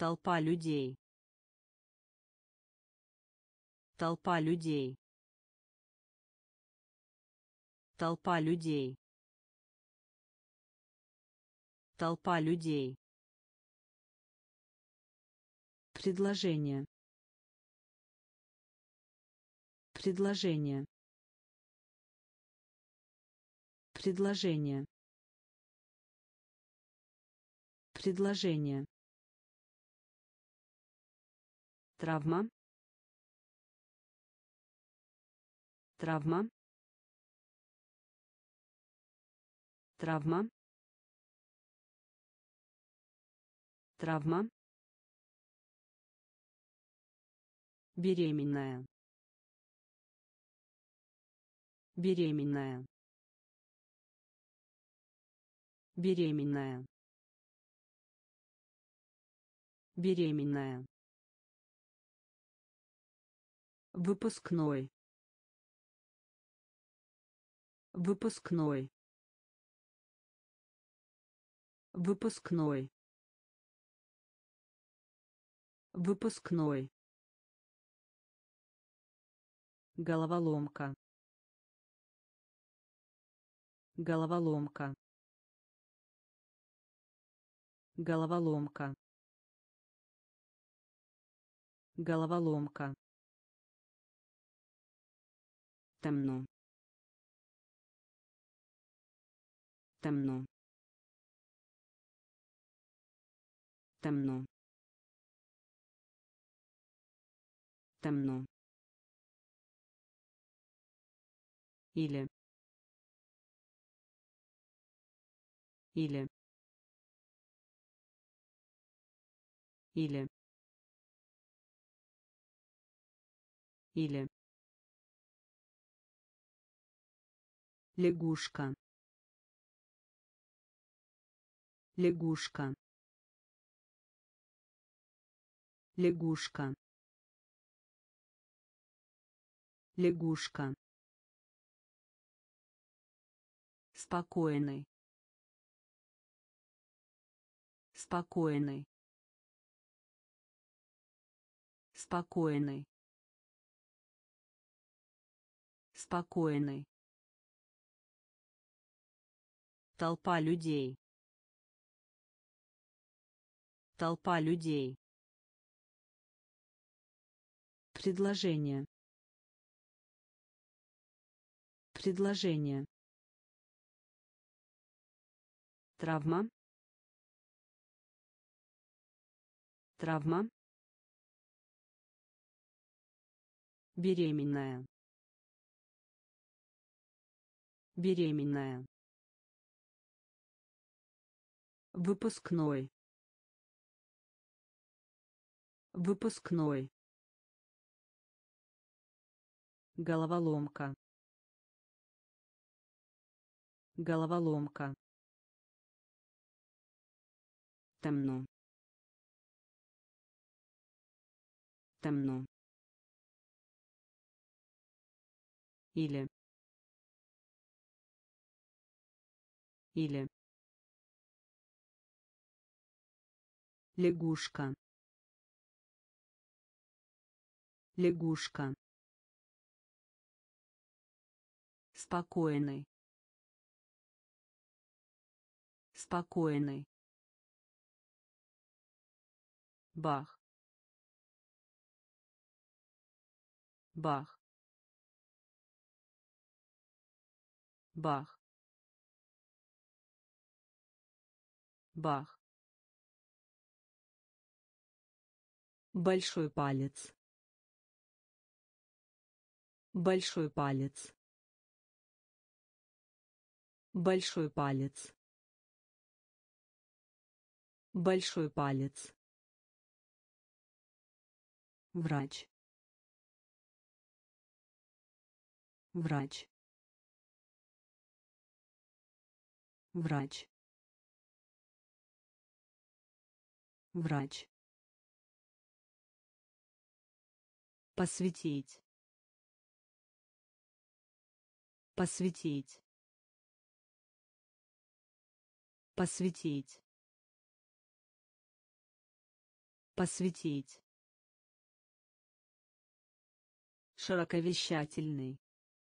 Толпа людей. Толпа людей. Толпа людей. Толпа людей. Предложение. Предложение. Предложение. Предложение. Травма. Травма. Травма. Травма. Беременная. Беременная. Беременная. Беременная. Выпускной. Выпускной. Выпускной. Выпускной. Головоломка. Головоломка. Головоломка. Головоломка. Темно. Темно. Темно. Темно. Или. Или. Или. Или. Лягушка. Лягушка. Лягушка. Лягушка. Спокойный. Спокойный. Спокойный. Спокойный. Толпа людей. Толпа людей. Предложение. Предложение. Травма. Травма. Беременная. Беременная. Выпускной. Выпускной. Головоломка. Головоломка. Темно. Темно. Или. Или. Лягушка. Лягушка. Спокойный. Спокойный. Бах. Бах. Бах. Бах. Большой палец. Большой палец. Большой палец. Большой палец. Врач. Врач. Врач. Врач. Посвятить. Посвятить. Посвятить. Посвятить. Широковещательный.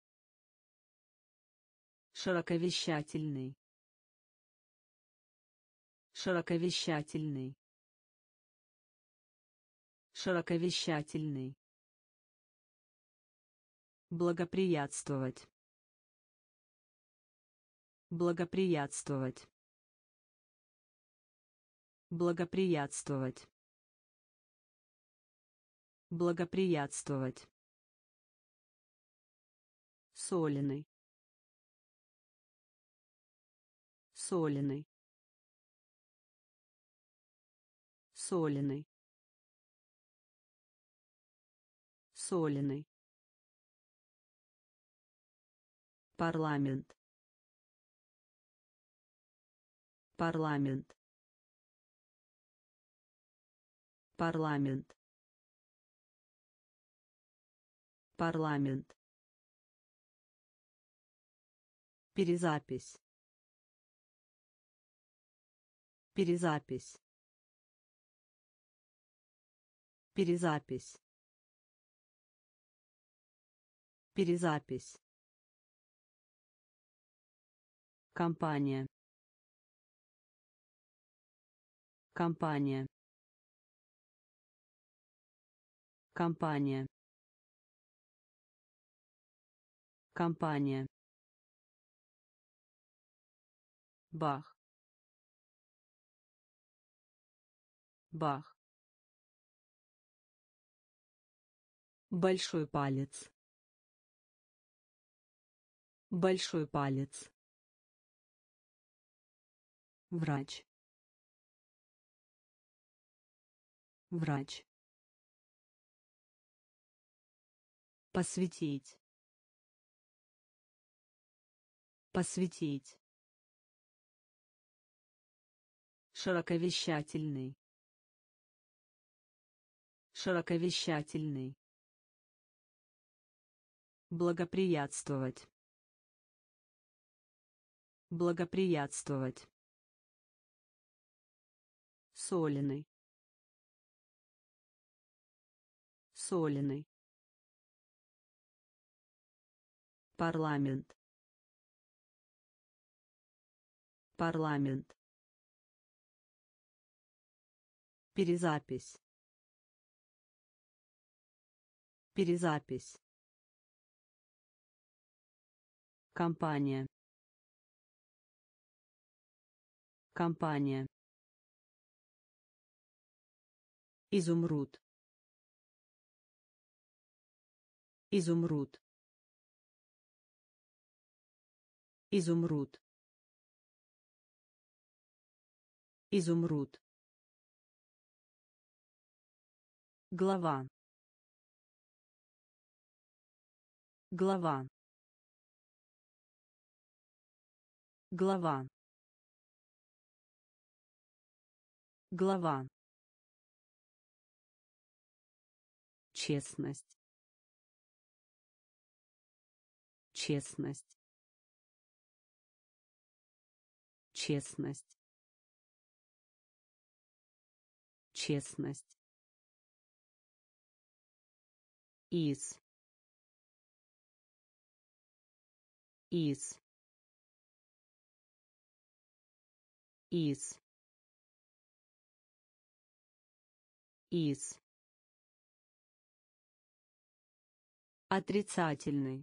Широковещательный. Широковещательный. Широковещательный. Благоприятствовать. Благоприятствовать. Благоприятствовать. Благоприятствовать. Соленый. Соленый. Соленый. Соленый. Парламент. Парламент. Парламент. Парламент. Перезапись. Перезапись. Перезапись. Перезапись. Компания. Компания. Компания. Компания. Бах. Бах. Большой палец. Большой палец. Врач. Врач. Посвятить. Посвятить. Широковещательный. Широковещательный. Благоприятствовать. Благоприятствовать. Соленый. Соленый. Парламент. Парламент. Перезапись. Перезапись. Компания. Компания. Изумруд. Изумруд. Изумруд. Изумруд. Глава. Глава. Глава. Глава. Честность. Честность. Честность. Честность. Из. Из. Из. Из. Отрицательный.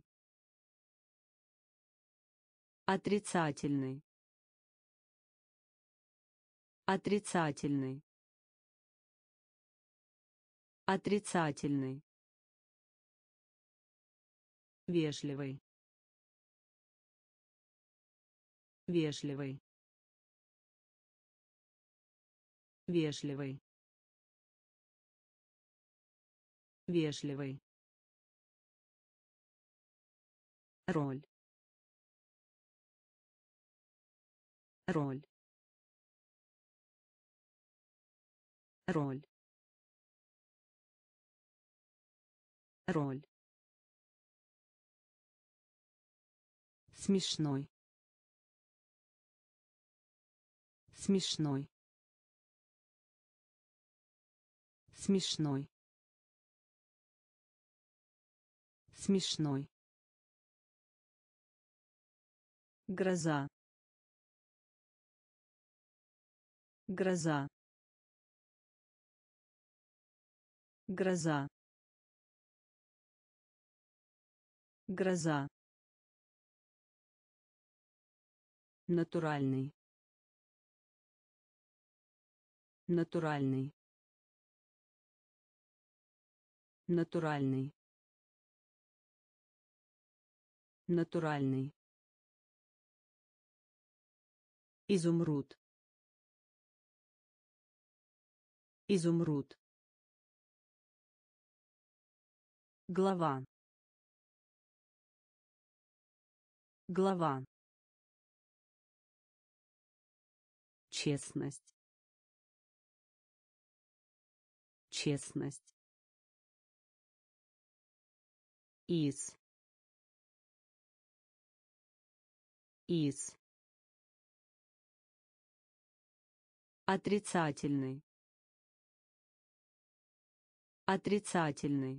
Отрицательный. Отрицательный. Отрицательный. Вежливый. Вежливый. Вежливый. Вежливый. Роль. Роль. Роль. Роль. Смешной. Смешной. Смешной. Смешной. Гроза. Гроза. Гроза. Гроза. Натуральный. Натуральный. Натуральный. Натуральный. Изумруд. Изумруд. Глава. Глава. Честность. Честность. Из. Из. Отрицательный. Отрицательный.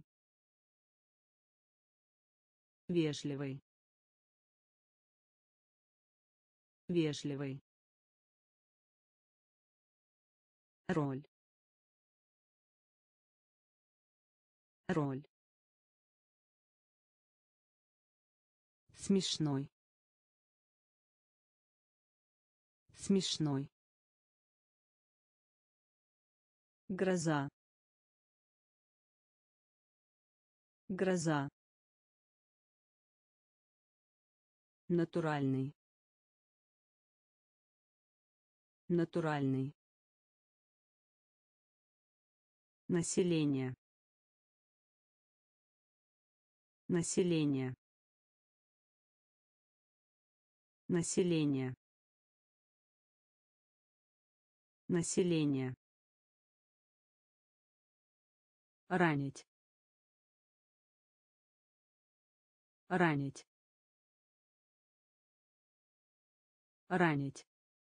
Вежливый. Вежливый. Роль. Роль. Смешной. Смешной. Гроза. Гроза. Натуральный. Натуральный. Население. Население. Население. Население. Ранить. Ранить. Ранить.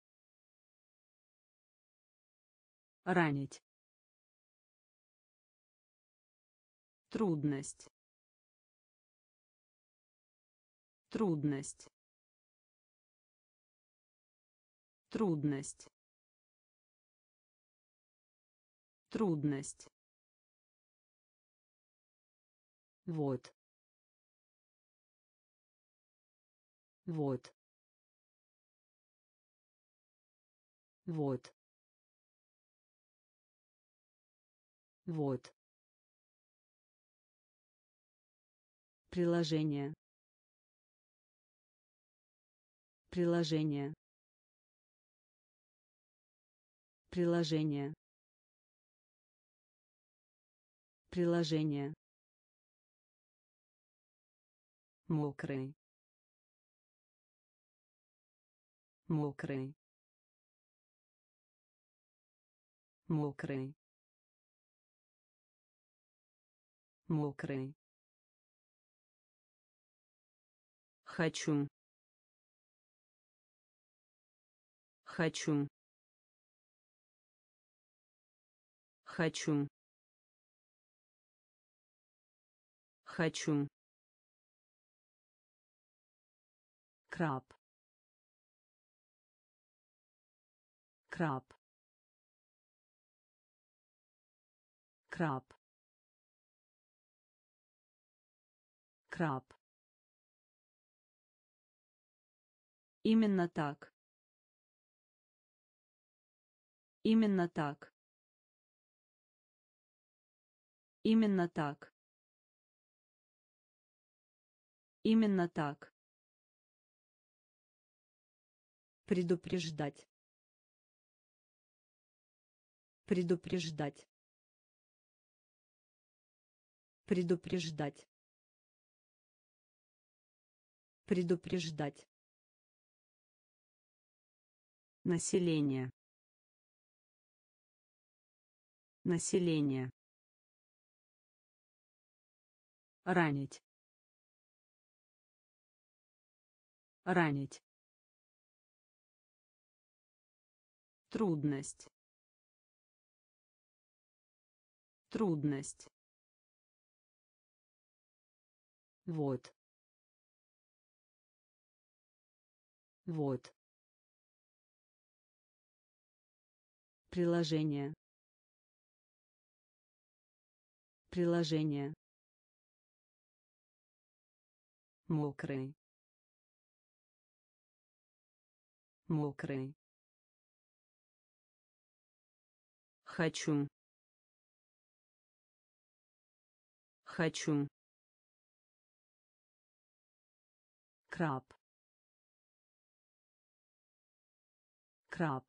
Ранить. Трудность. Трудность. Трудность. Трудность. Вот. Вот. Вот. Вот. Приложение. Приложение. Приложение. Приложение. Мокрый. Мокрый. Мокрый. Мокрый. Хочу. Хочу. Хочу. Хочу. Краб. Краб. Краб. Краб. Именно так. Именно так. Именно так. Именно так. Предупреждать. Предупреждать. Предупреждать. Предупреждать. Население. Население. Ранить. Ранить. Трудность. Трудность. Вот. Вот. Приложение. Приложение. Мокрый. Мокрый. Хочу. Хочу. Краб. Краб.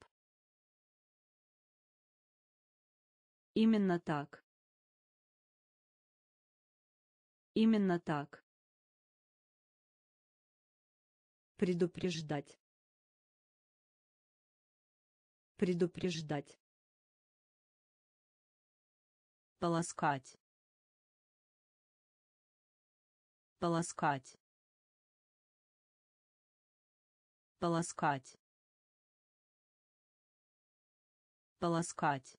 Именно так. Именно так. Предупреждать. Предупреждать. Полоскать. Полоскать. Полоскать. Полоскать.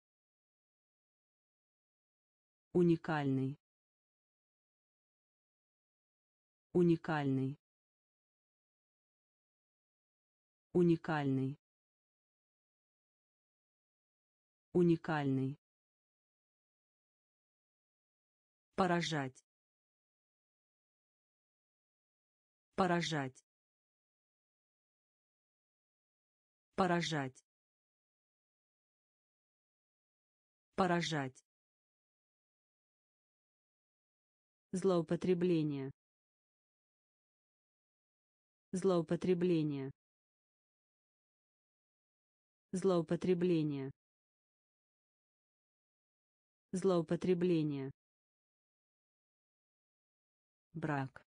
Уникальный. Уникальный. Уникальный. Уникальный. Поражать. Поражать. Поражать. Поражать. Злоупотребление. Злоупотребление. Злоупотребление. Злоупотребление. Брак.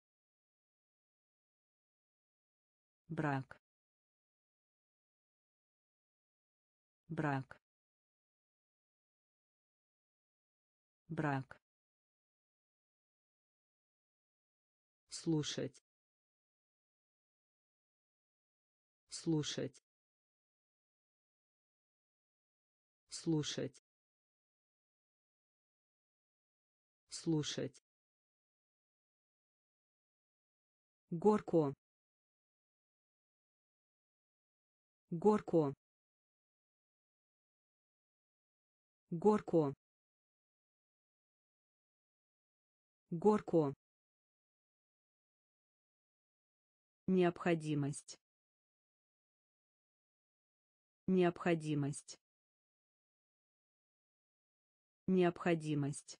Брак. Брак. Брак. Слушать. Слушать. Слушать. Слушать. Горко. Горко. Горко. Горко. Необходимость. Необходимость. Необходимость.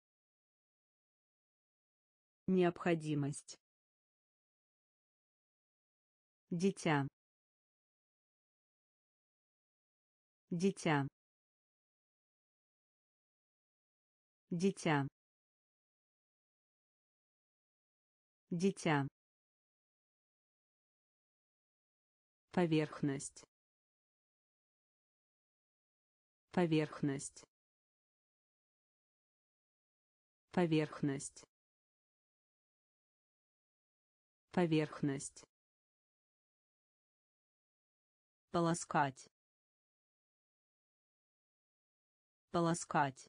Необходимость. Дитя. Дитя. Дитя. Дитя. Поверхность. Поверхность. Поверхность. Поверхность. Полоскать. Полоскать.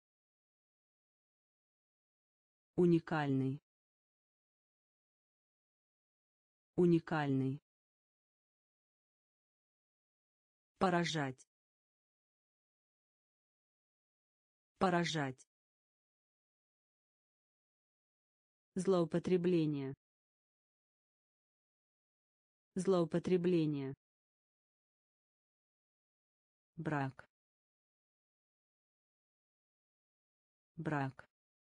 Уникальный. Уникальный. Поражать. Поражать. Злоупотребление. Злоупотребление. Брак. Брак.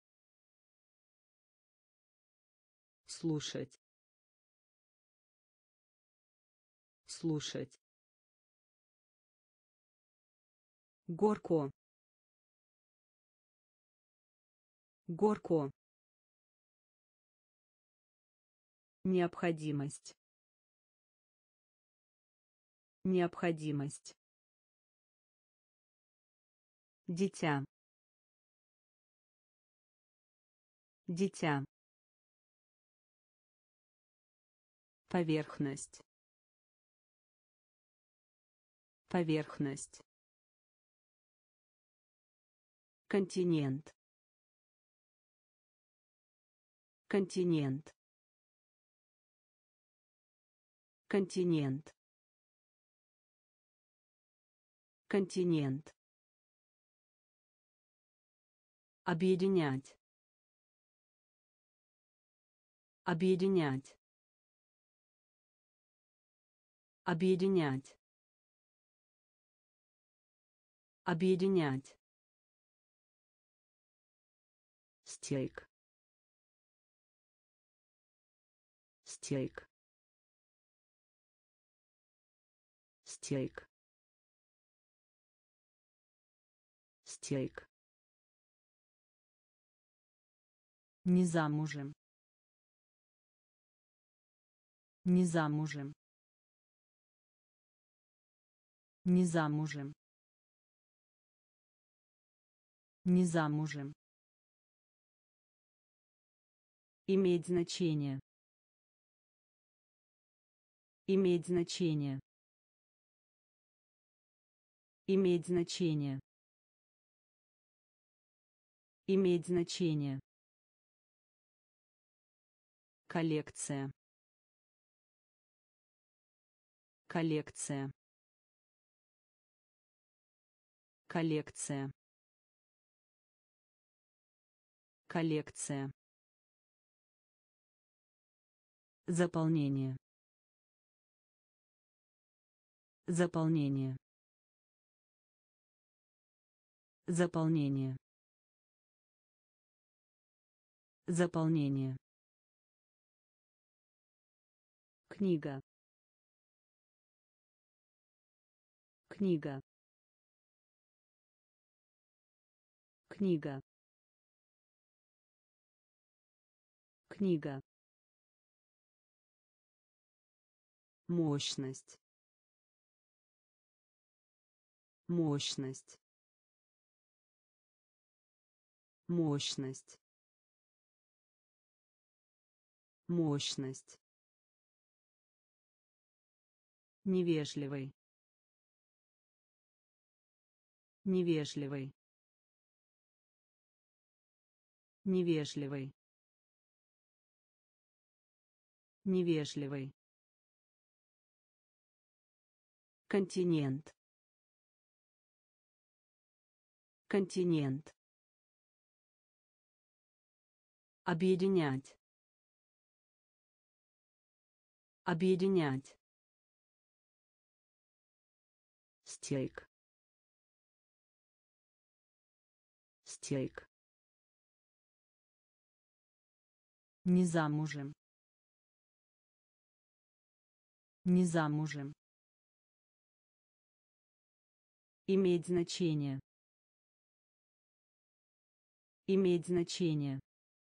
Слушать. Слушать. Горко. Горко. Необходимость. Необходимость. Дитя. Дитя. Поверхность. Поверхность. континент, континент, континент, континент, объединять, объединять, объединять, объединять, стейк, стейк, стейк, стейк, не замужем, не замужем, не замужем, не замужем, иметь значение, иметь значение, иметь значение, иметь значение, коллекция, коллекция, коллекция, коллекция, заполнение, заполнение, заполнение, заполнение, книга, книга, книга, книга, мощность, мощность, мощность, мощность, невежливый, невежливый, невежливый, невежливый, континент, континент, объединять, объединять, стейк, стейк, не замужем, не замужем, иметь значение, иметь значение,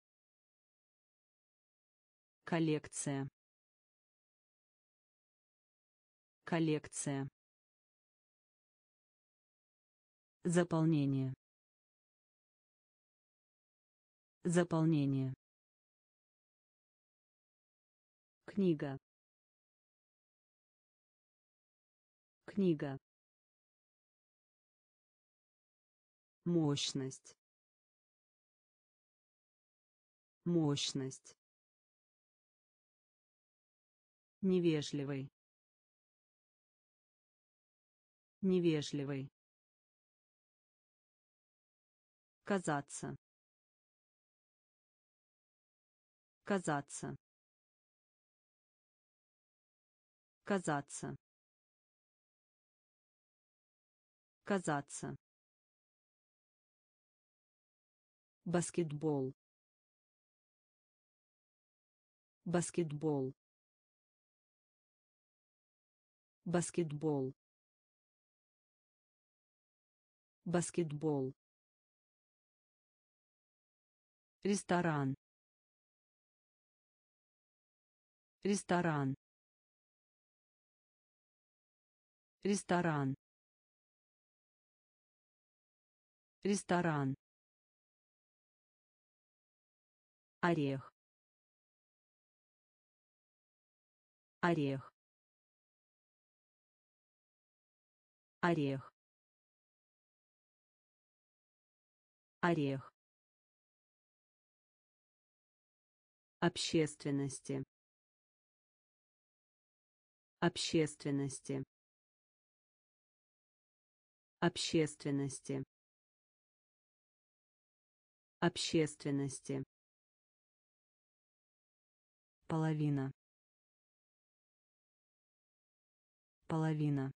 коллекция, коллекция, заполнение, заполнение, книга, книга, мощность, мощность, невежливый, невежливый, казаться, казаться, казаться, казаться, баскетбол, баскетбол, баскетбол, баскетбол, ресторан, ресторан, ресторан, ресторан, орех, орех, орех, орех, общественности, общественности, общественности, общественности, половина, половина,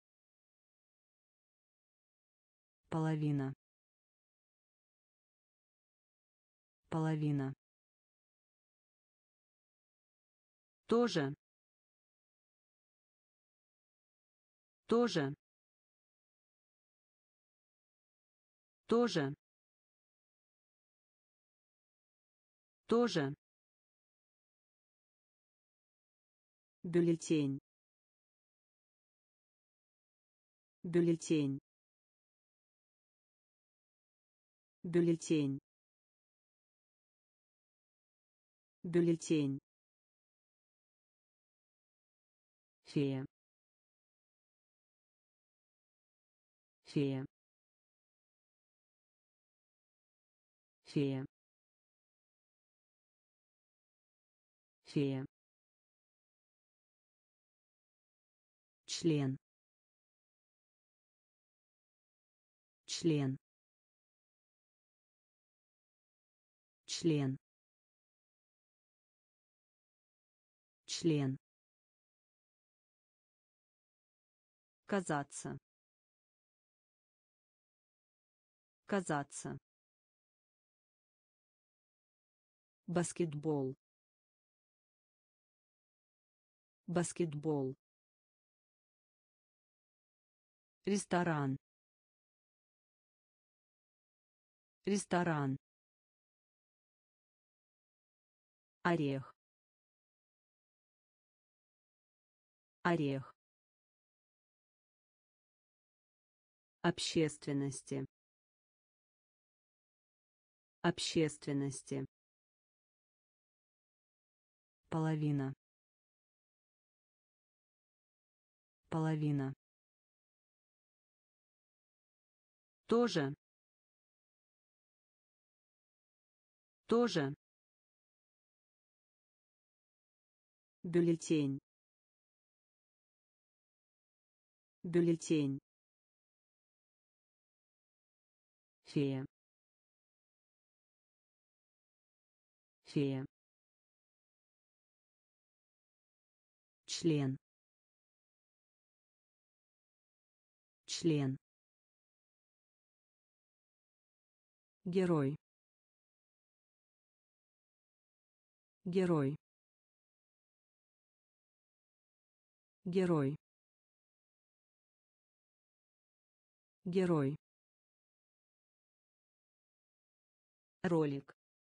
половина, половина, тоже, тоже, тоже, тоже, бюллетень, бюллетень, бюллетень, бюллетень, фея, фея, фея, фея, член, член, член, член, казаться, казаться, баскетбол, баскетбол, ресторан, ресторан, орех, орех, общественности, общественности, половина, половина, тоже, тоже, бюллетень, бюллетень, фея, фея, член, член, герой, герой, герой, герой, ролик,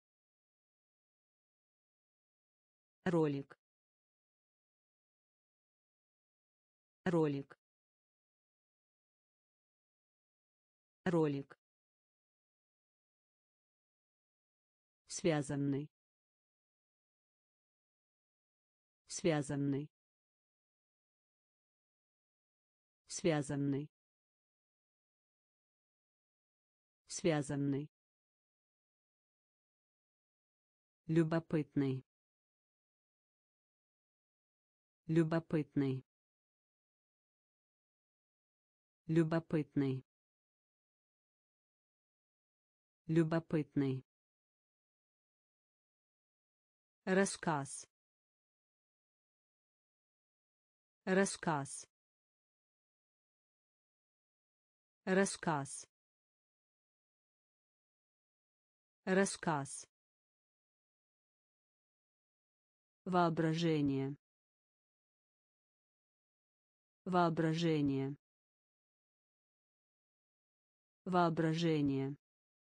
ролик, ролик, ролик, связанный, связанный, связанный, связанный, любопытный, любопытный, любопытный, любопытный, рассказ, рассказ, рассказ, рассказ, воображение, воображение, воображение,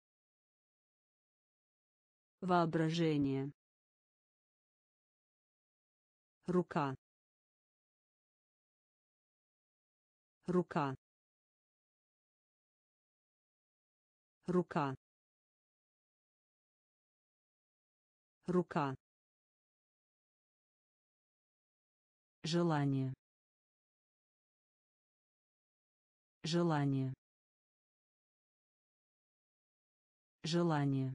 воображение, рука, рука, рука, рука, желание, желание, Желание.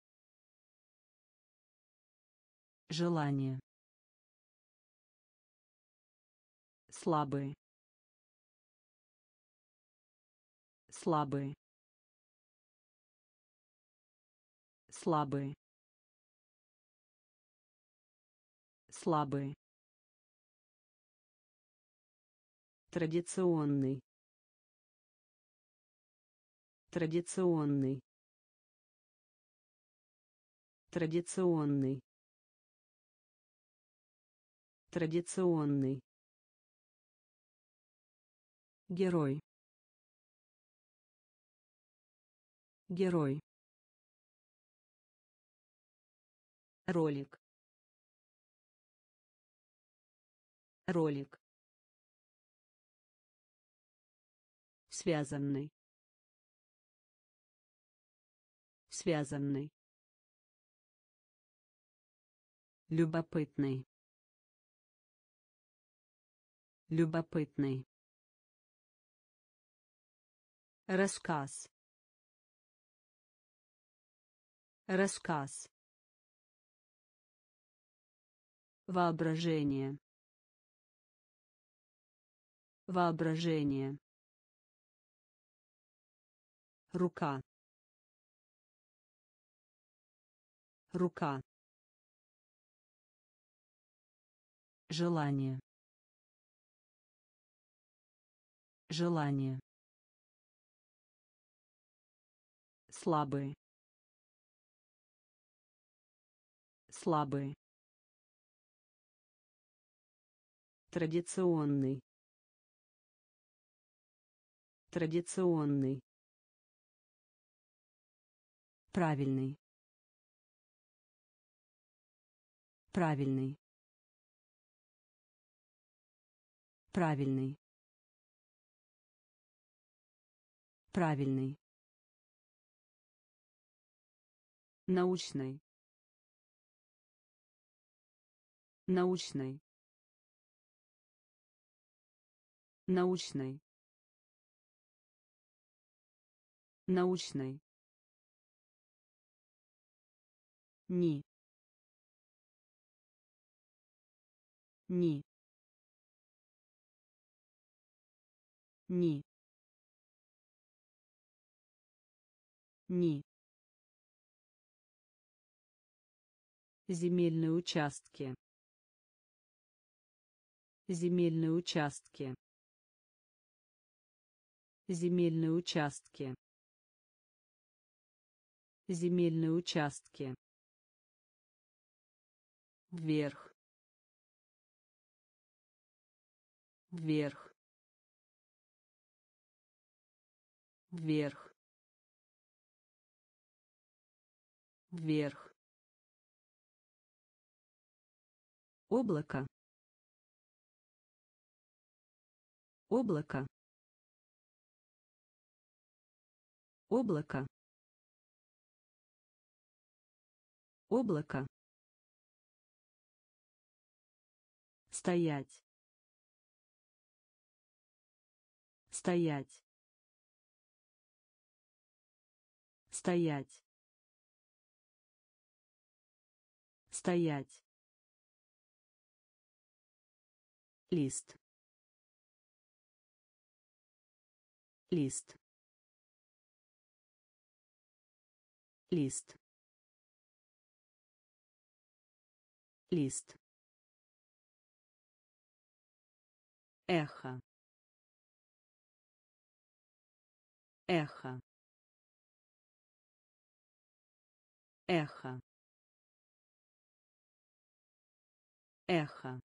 Желание. Слабый. Слабый. Слабый. Слабый. Традиционный. Традиционный. Традиционный. Традиционный. Герой. Герой. Ролик. Ролик. Связанный. Связанный. Любопытный. Любопытный. Рассказ. Рассказ. Воображение. Воображение. Рука. Рука. Желание. Желание. Слабый. Слабый. Традиционный. Традиционный. Правильный. Правильный. Правильный. Правильный. Научный. Научный. Научный. Научный. Ни. Ни. Ни. Ни. Земельные участки. Земельные участки. Земельные участки. Земельные участки. Вверх. Вверх. Вверх. Вверх. Облако. Облако. Облако. Облако. Стоять. Стоять. Стоять. Стоять. Лист. Лист. Лист. Лист. Эхо. Эхо. Эхо. Эхо.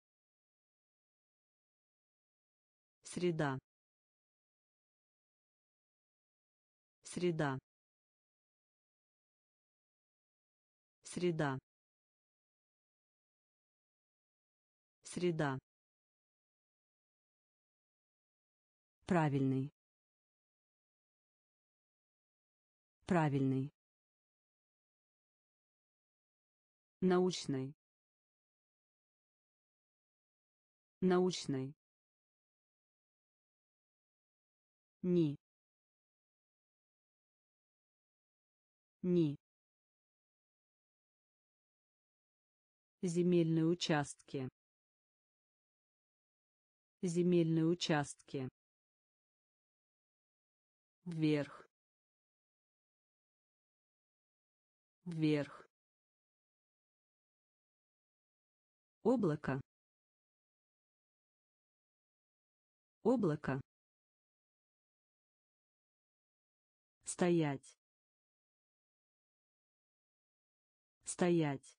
Среда. Среда. Среда. Среда. Правильный. Правильный. Научный. Научный. Ни. Ни. Земельные участки. Земельные участки. Вверх. Вверх. Облако. Облако. Стоять. Стоять.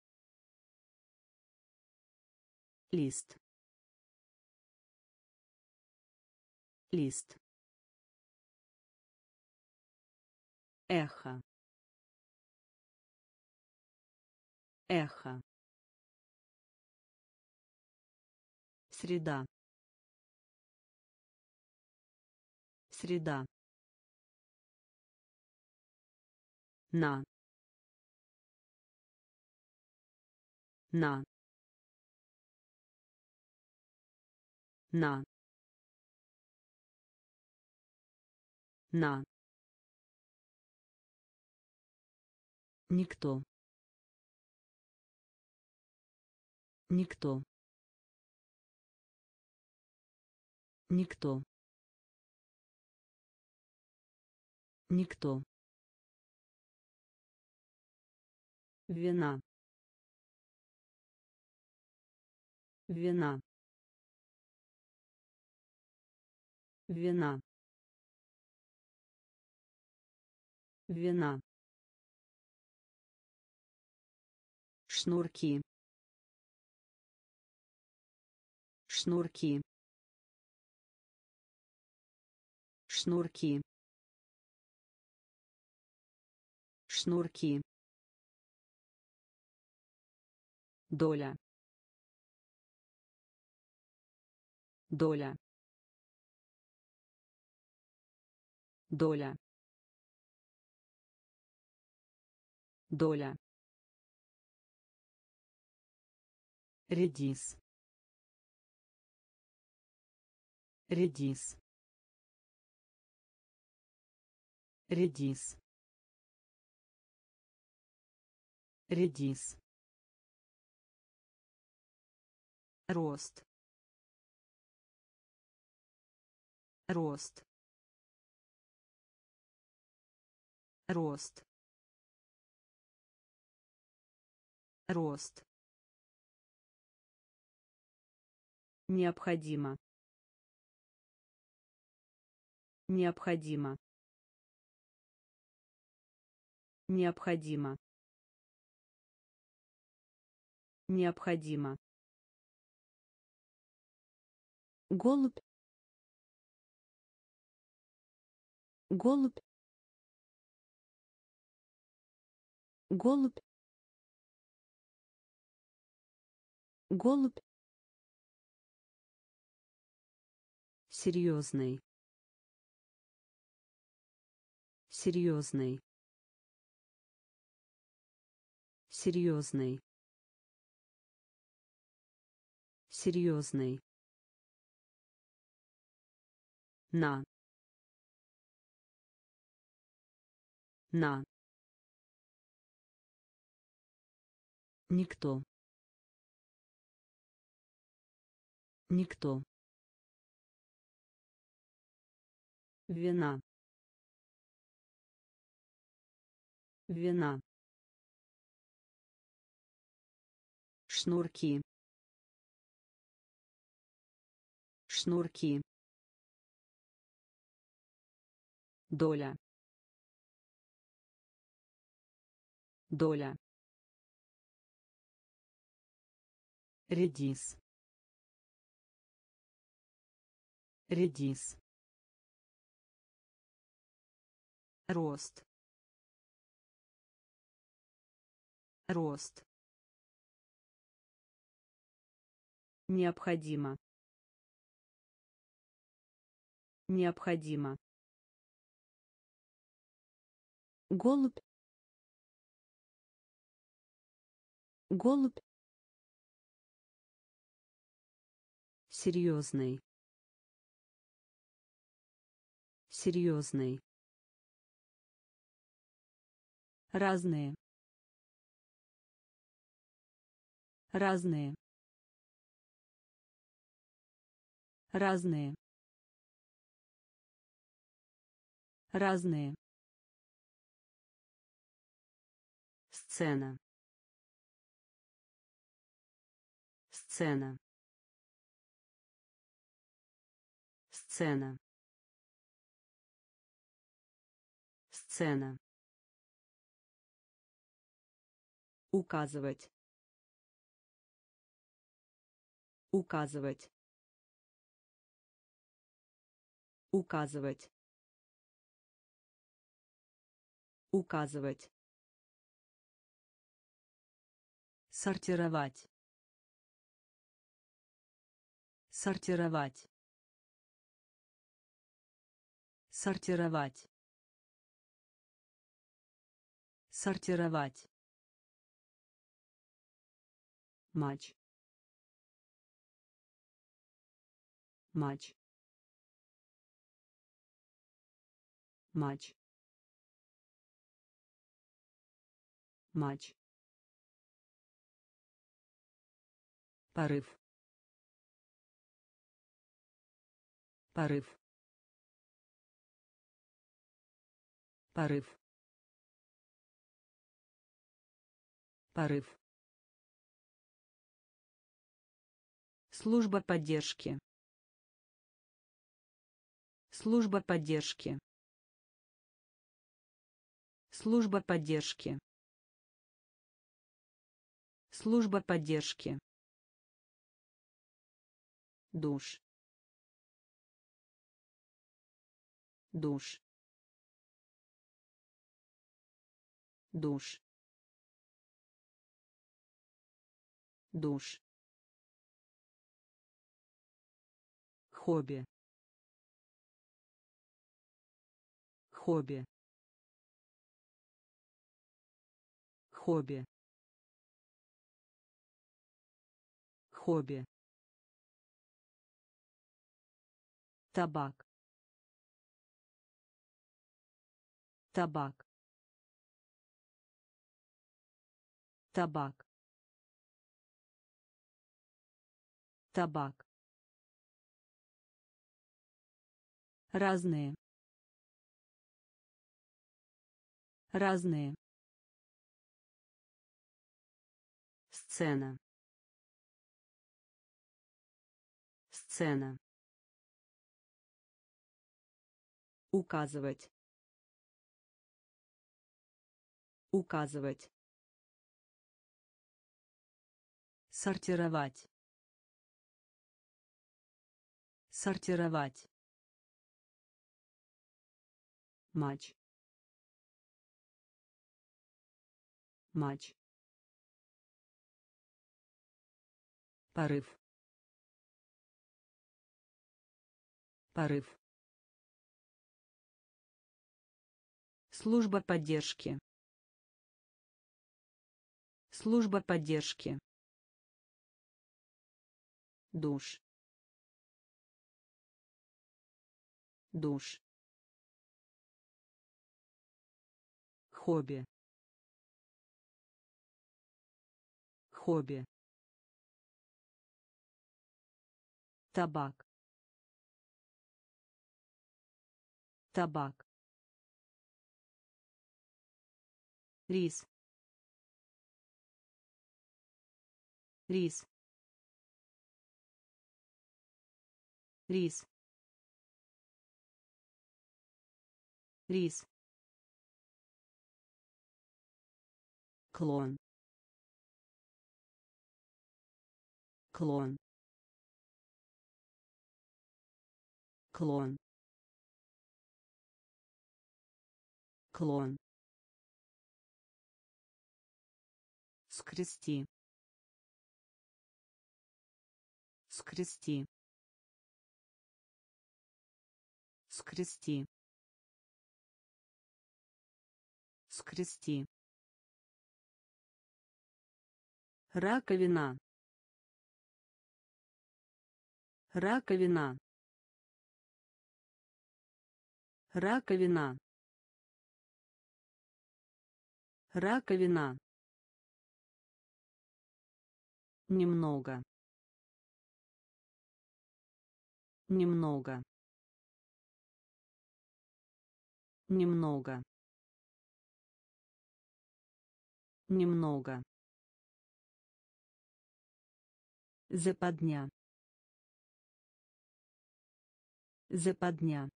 Лист. Лист. Эхо. Эхо. Среда. Среда. На. На. На. На. Никто. Никто. Никто. Никто. Вина. Вина. Вина. Вина. Шнурки. Шнурки. Шнурки. Шнурки. Доля. Доля. Доля. Доля. Редис. Редис. Редис. Редис. Рост. Рост. Рост. Рост. Необходимо. Необходимо. Необходимо. Необходимо. Голубь. Голубь. Голубь. Голубь. Серьезный. Серьезный. Серьезный. Серьезный. На. На. Никто. Никто. Вина. Вина. Шнурки. Шнурки. Доля. Доля. Редис. Редис. Рост. Рост. Необходимо. Необходимо. Голубь. Голубь. Серьезный. Серьезный. разные, разные, разные, разные. Сцена, сцена, сцена, сцена. Указывать, указывать, указывать, указывать. Сортировать, сортировать, сортировать, сортировать. Матч, матч, матч, матч. Порыв, порыв, порыв, порыв. Служба поддержки, служба поддержки, служба поддержки, служба поддержки. Душ, душ, душ, душ. Хобби, хобби, хобби, хобби. Табак, табак, табак, табак. Разные, разные. Сцена, сцена. Указывать, указывать. Сортировать, сортировать. Матч, матч. Порыв, порыв. Служба поддержки, служба поддержки. Душ, душ. Хобби, хобби. Табак, табак. Рис, рис, рис, рис. Клон, клон, клон, клон. Скрести, скрести, скрести, скрести. Раковина, раковина, раковина, Раковина. Немного. Немного. Немного. Немного. Западня. Западня.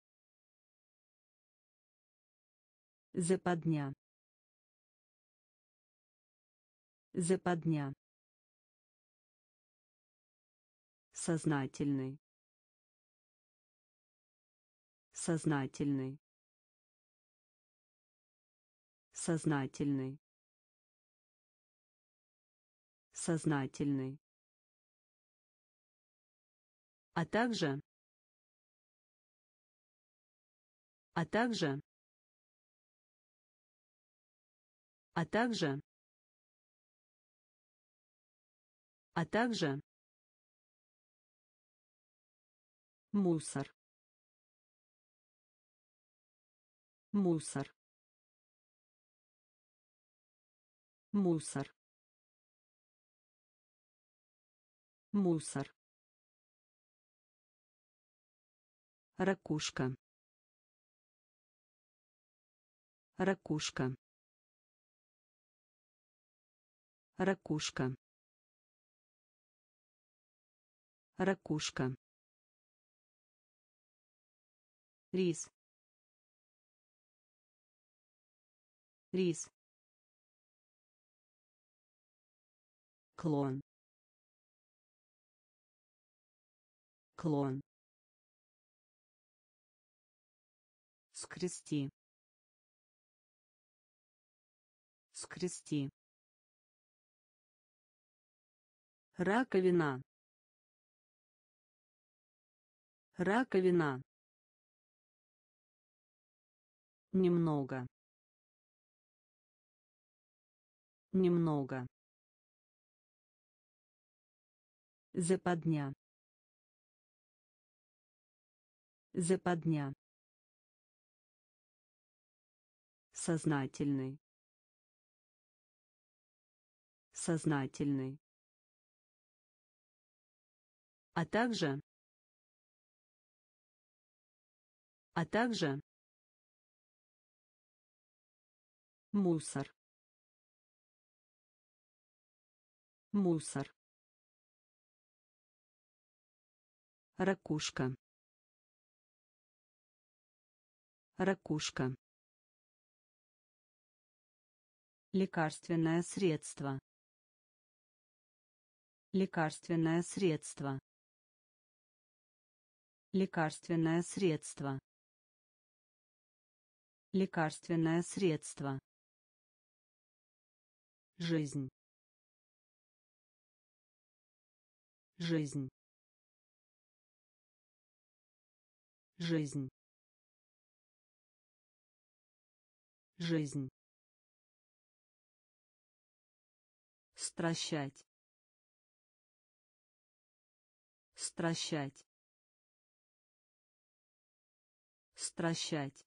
Западня. Западня. Сознательный. Сознательный. Сознательный. Сознательный. А также. А также. А также. А также. Мусор. Мусор. Мусор. Мусор. Ракушка. Ракушка. Ракушка. Ракушка. Рис. Рис. Клон. Клон. Скрести. Скрести. Раковина. Раковина. Немного. Немного. Западня. Западня. Сознательный. Сознательный. А также. А также. Мусор. Мусор. Ракушка. Ракушка. Лекарственное средство. Лекарственное средство. Лекарственное средство. Лекарственное средство. Жизнь. Жизнь. Жизнь. Жизнь. Стращать. Стращать. Стращать.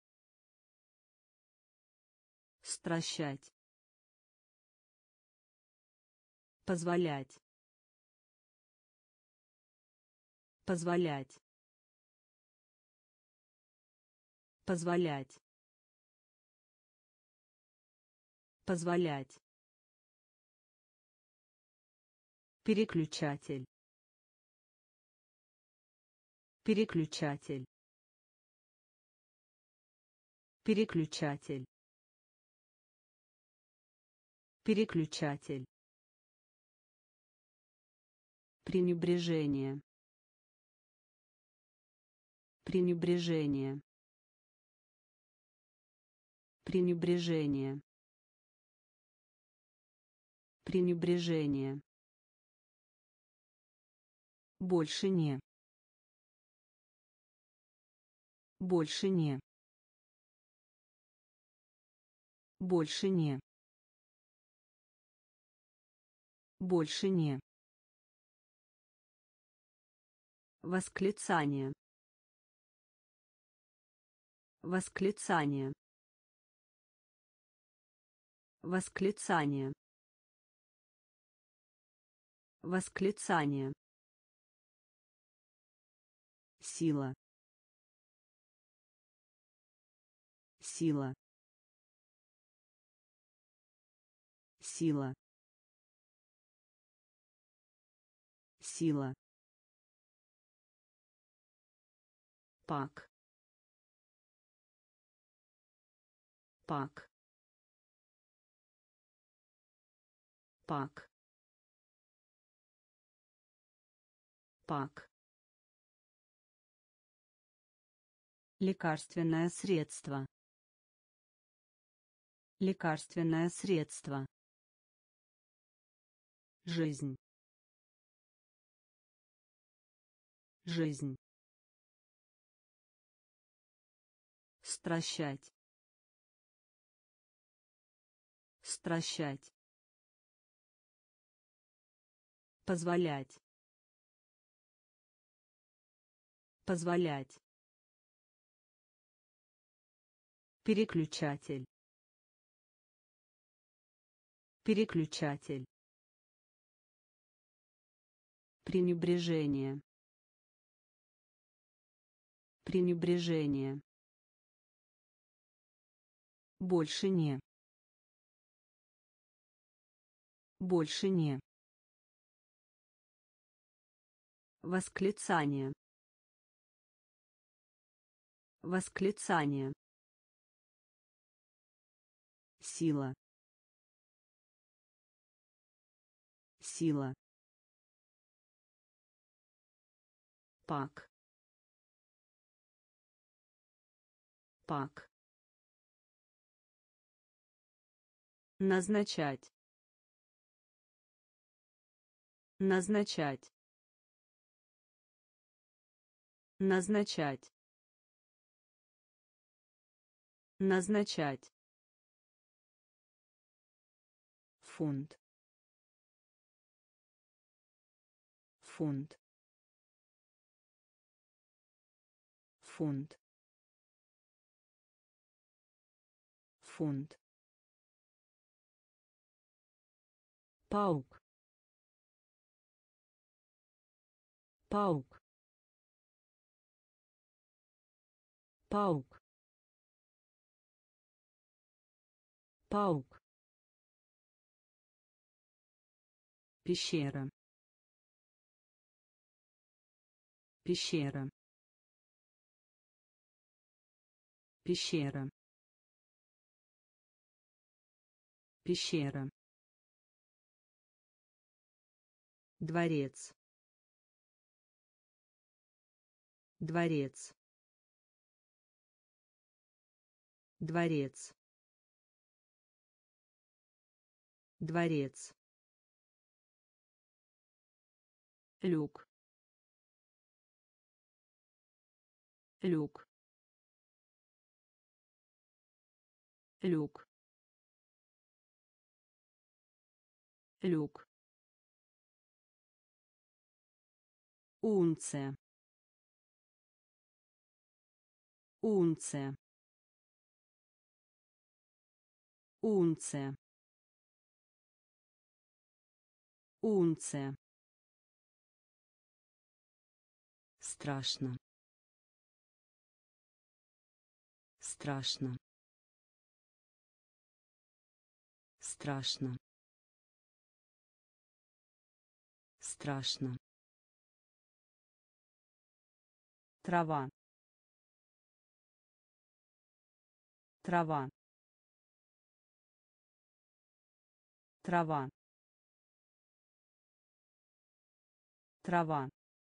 Стращать. Позволять. Позволять. Позволять. Позволять. Переключатель. Переключатель. Переключатель. Переключатель. Пренебрежение. Пренебрежение. Пренебрежение. Пренебрежение. Больше не. Больше не. Больше не. Больше не. Восклицание. Восклицание. Восклицание. Восклицание. Сила. Сила. Сила. Сила. Пак. Пак. Пак. Пак. Лекарственное средство. Лекарственное средство. Жизнь. Жизнь. Стращать. Стращать. Позволять. Позволять. Переключатель. Переключатель. Пренебрежение. Пренебрежение. Больше не. Больше не. Восклицание. Восклицание. Сила. Сила. Пак. Пак. Назначать. Назначать. Назначать. Назначать. Фунт. Фунт. Фунт. Фунт. Паук. Паук. Паук. Паук. Пещера. Пещера. Пещера. Пещера. Дворец. Дворец. Дворец. Дворец. Люк. Люк. Люк. Люк. Унция. Унция. Унция. Унция. Страшно. Страшно. Страшно. Страшно. Трава. Трава. Трава. Трава.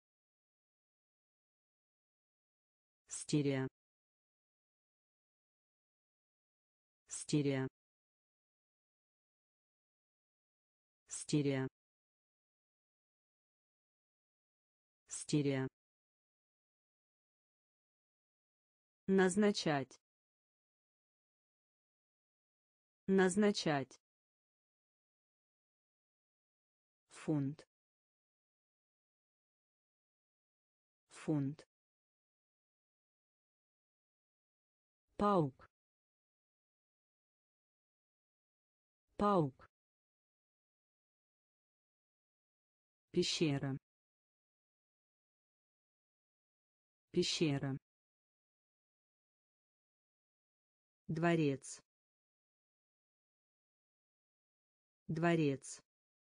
Стерео. Стерео. Стерео. Стерео. Назначать. Назначать. Фунт. Фунт. Паук. паук, пещера, пещера, дворец, дворец,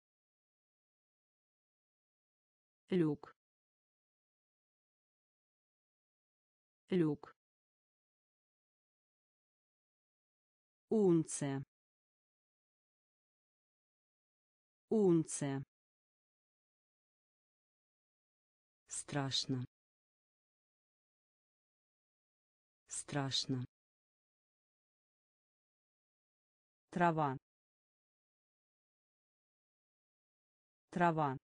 люк, люк, унция, унция, страшно, страшно, трава, трава,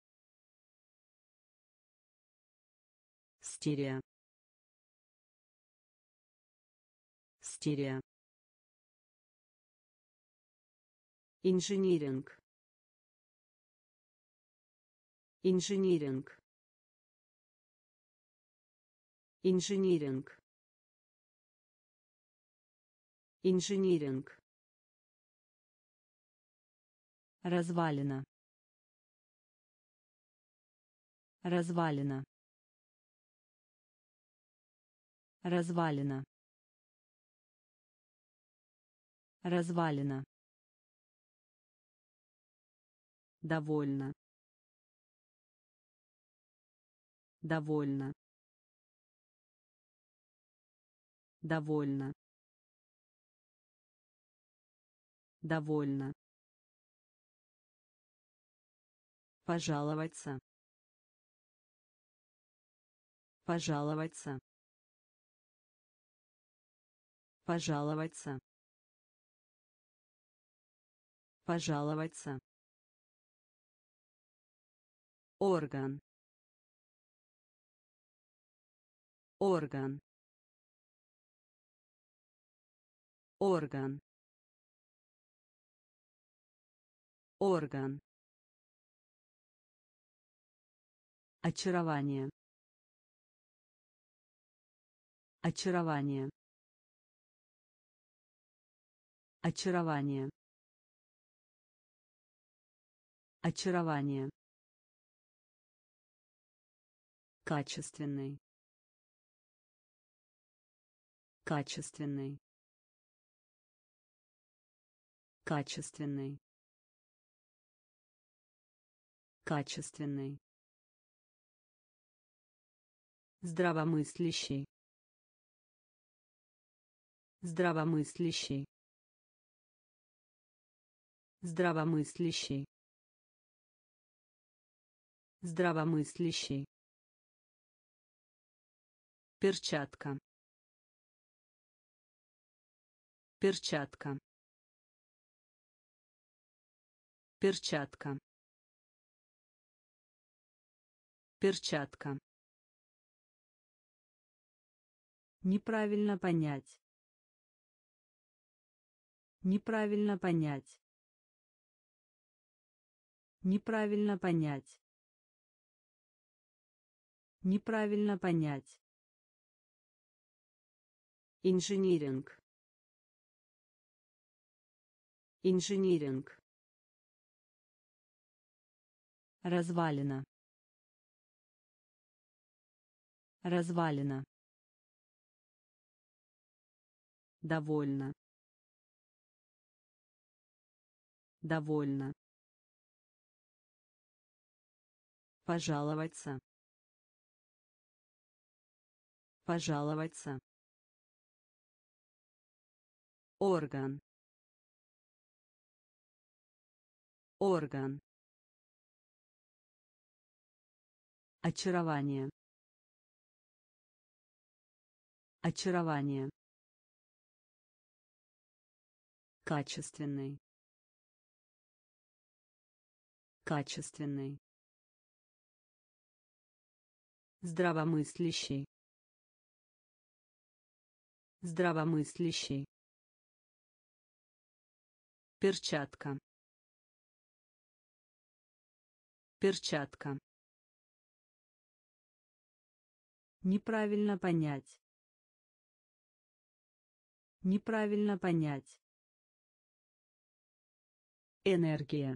стерео, стерео, инжиниринг, инжиниринг, инжиниринг, инжиниринг, развалина, развалина, развалина, развалина, довольно, довольно, довольно, довольно, пожаловаться, пожаловаться, пожаловаться, пожаловаться, орган, орган, орган, орган, очарование, очарование, очарование, очарование, качественный, качественный, качественный, качественный, здравомыслящий, здравомыслящий, здравомыслящий, здравомыслящий, перчатка, перчатка, перчатка, перчатка, неправильно понять, неправильно понять, неправильно понять, неправильно понять, инжиниринг, инжиниринг, развалина, развалина, довольно, довольно, пожаловаться, пожаловаться, орган, орган, очарование, очарование, качественный, качественный, здравомыслящий, здравомыслящий, перчатка, перчатка, неправильно понять, неправильно понять, Энергия.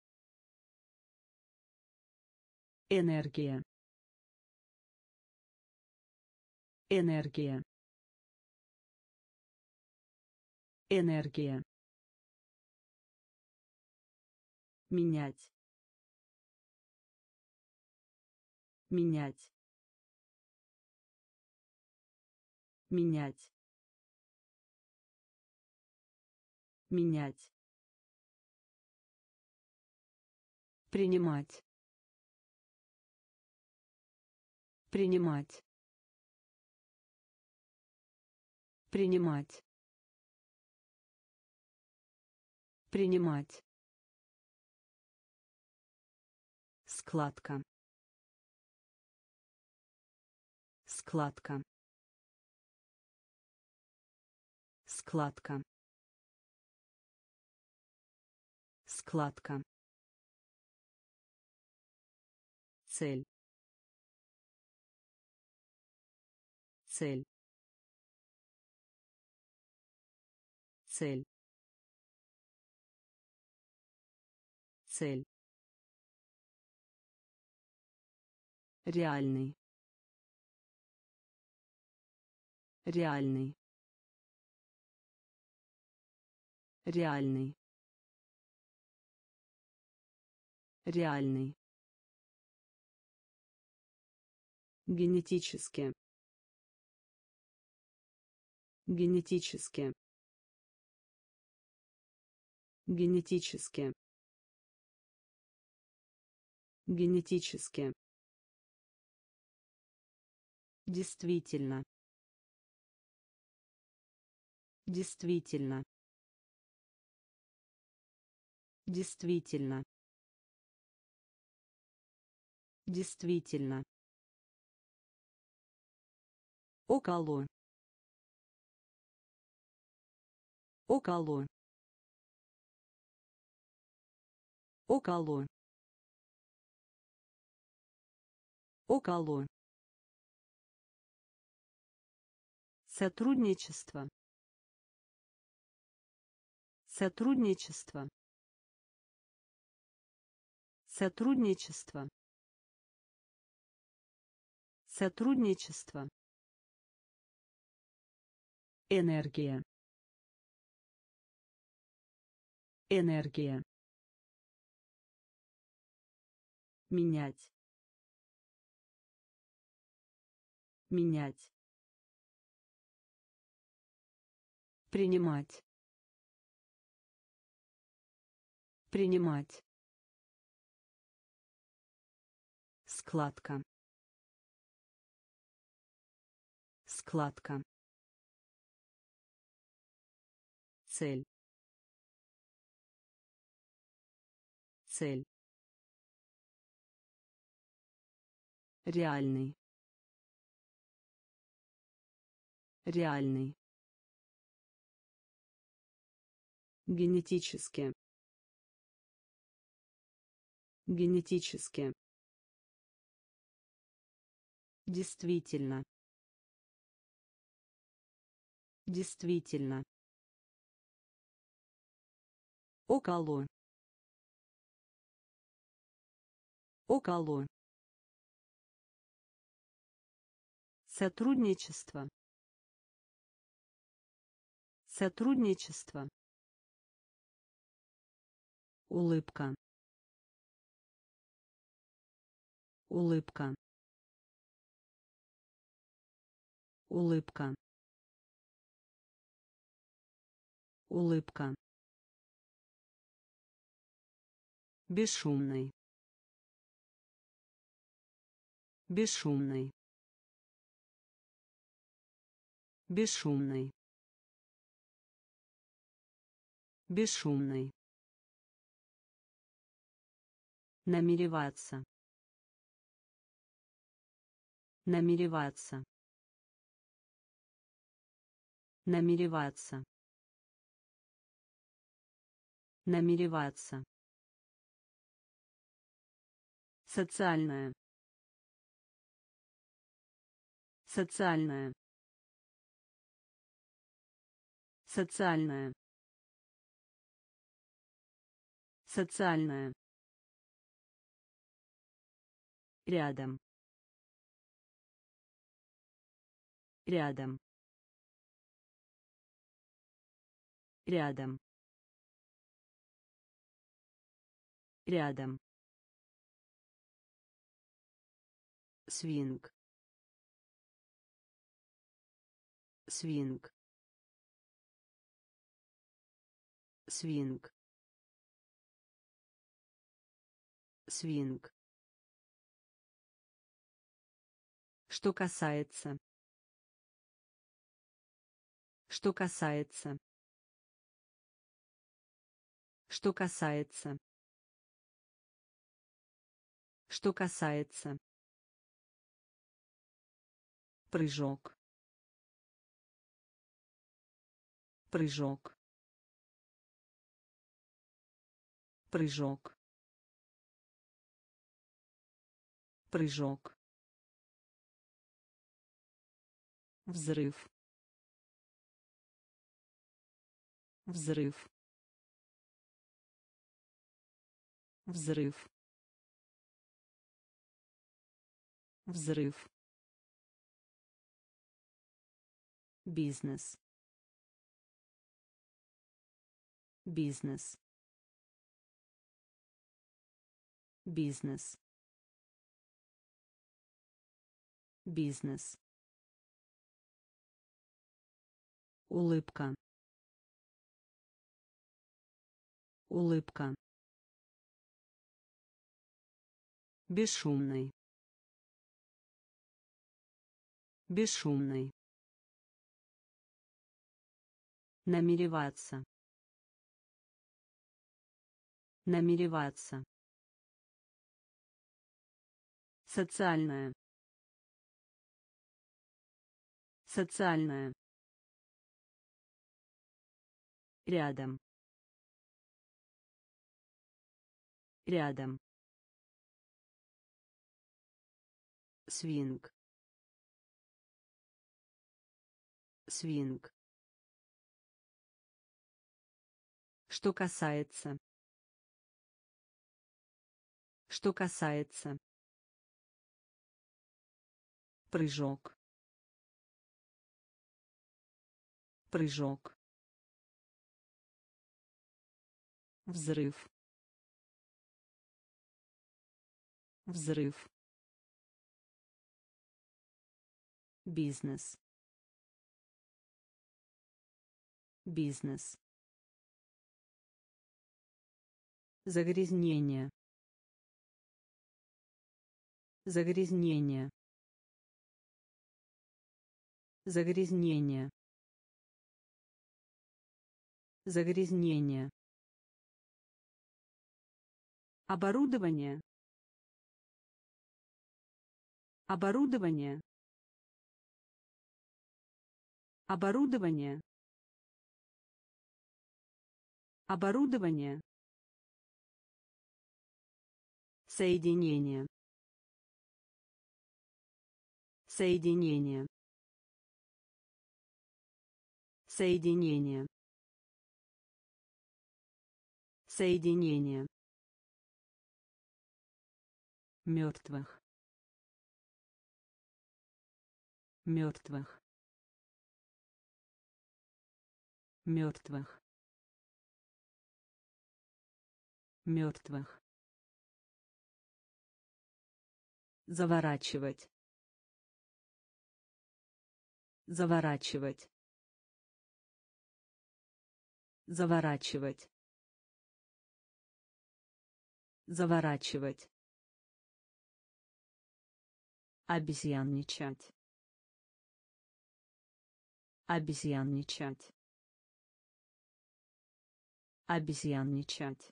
Энергия. Энергия. Энергия. Менять. Менять. Менять. Менять. Принимать. Принимать. Принимать. Принимать. Складка. Складка. Складка. Складка. Цель. Цель. Цель. Цель. Реальный. Реальный. Реальный. Реальный. Генетически. Генетически. Генетически. Генетически. Действительно. Действительно. Действительно. Действительно. Около. Около. Около. Около. Сотрудничество. Сотрудничество. Сотрудничество. Сотрудничество. Энергия. Энергия. Менять. Менять. Принимать. Принимать. Складка. Складка. Цель. Цель. Реальный. Реальный. Генетически. Генетически. Действительно. Действительно. Около. Около. Сотрудничество. Сотрудничество. Улыбка. Улыбка. Улыбка. Улыбка. Бесшумный. Бесшумный. Бесшумный. Бесшумный. Намереваться. Намереваться. Намереваться. Намереваться. Социальная. Социальная. Социальная. Социальная. Рядом. Рядом. Рядом. Рядом. Свинг. Свинг. Свинг. Свинг. Что касается. Что касается. Что касается. Что касается. Прыжок. Прыжок. Прыжок. Прыжок. Взрыв. Взрыв. Взрыв. Взрыв. Бизнес. Бизнес. Бизнес. Бизнес. Улыбка. Улыбка. Бесшумный. Бесшумный. Намереваться. Намереваться. Социальная. Социальная. Рядом. Рядом. Свинг. Свинг. Что касается. Что касается. Прыжок. Прыжок. Взрыв. Взрыв. Бизнес. Бизнес. Загрязнение. Загрязнение. Загрязнение. Загрязнение. Оборудование. Оборудование. Оборудование. Оборудование. Соединение. Соединение. Соединение. Соединение. Мертвых. Мертвых. Мертвых. Мертвых. Заворачивать. Заворачивать. Заворачивать. Заворачивать. Обезьянничать. Обезьянничать. Обезьянничать.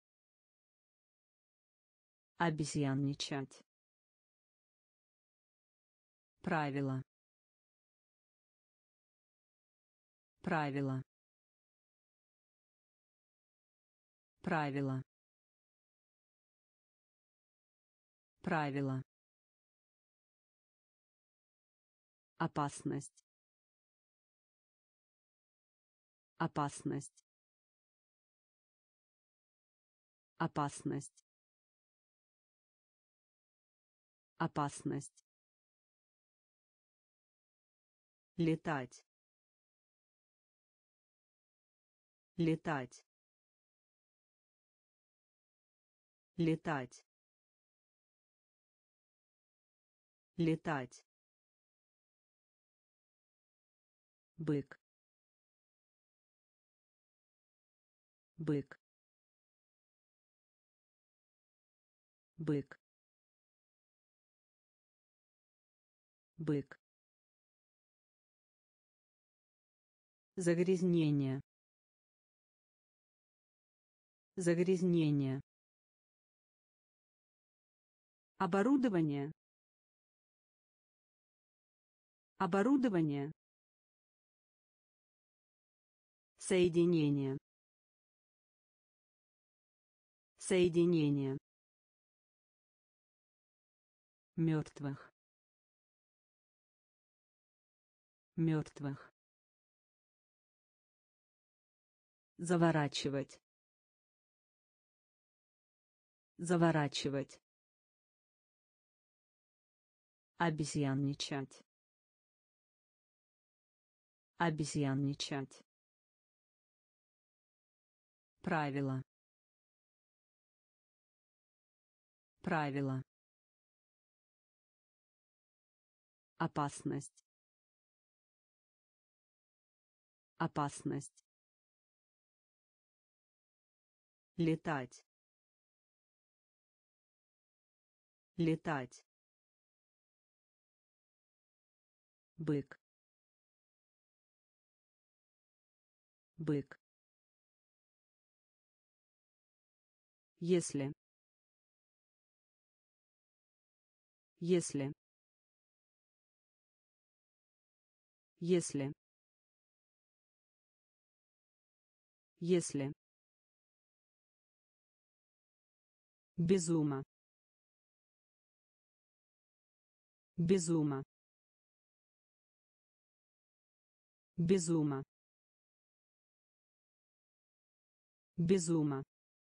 Обезьянничать. Правило. Правило. Правило. Правило. Опасность. Опасность. опасность, опасность, летать, летать, летать, летать, бык, бык, бык, бык, загрязнение, загрязнение, оборудование, оборудование, соединение, соединение, мертвых, мертвых, заворачивать, заворачивать, обезьянничать, обезьянничать, правило, правило, опасность, опасность, летать, летать, бык, бык, если, если, если, если, безума, безума, безума, безума,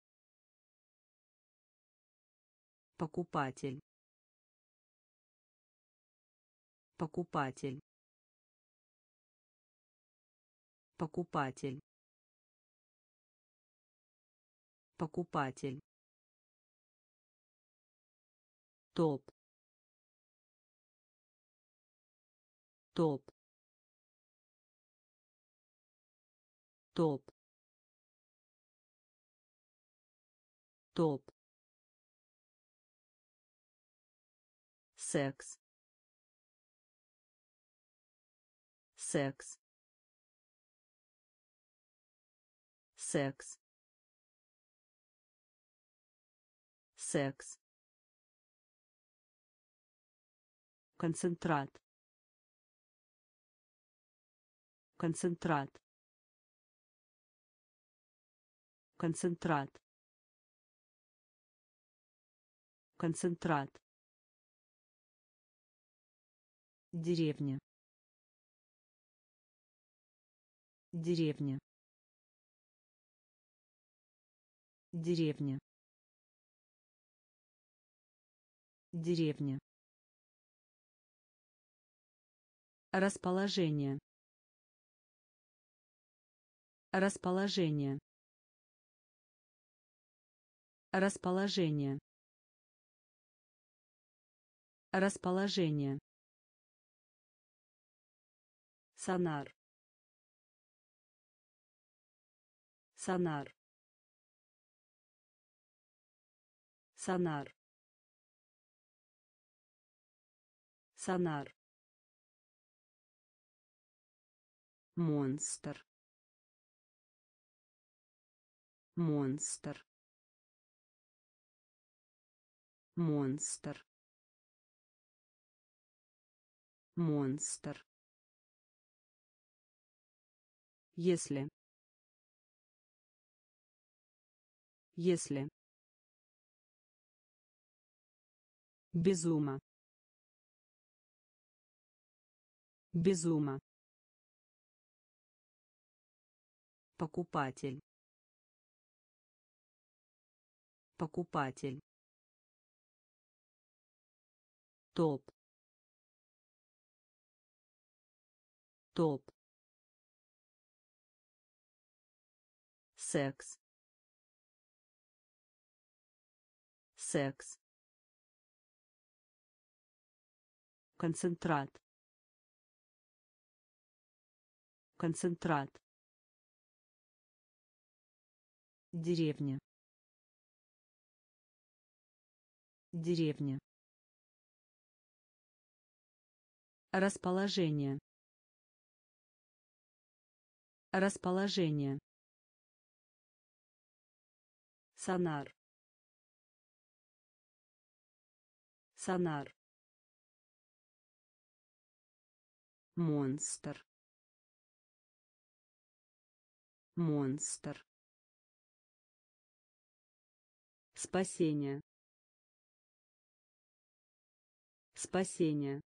покупатель, покупатель, покупатель, покупатель, топ, топ, топ, топ, секс, секс, секс, секс, концентрат, концентрат, концентрат, концентрат, деревня, деревня, деревня, деревня, расположение, расположение, расположение, расположение, сонар, сонар, сонар, сонар, монстр, монстр, монстр, монстр, если, если, безума, безума, покупатель, покупатель, топ, топ, секс, секс, концентрат, концентрат, деревня, деревня, расположение, расположение, сонар, сонар, монстр, монстр, спасение, спасение,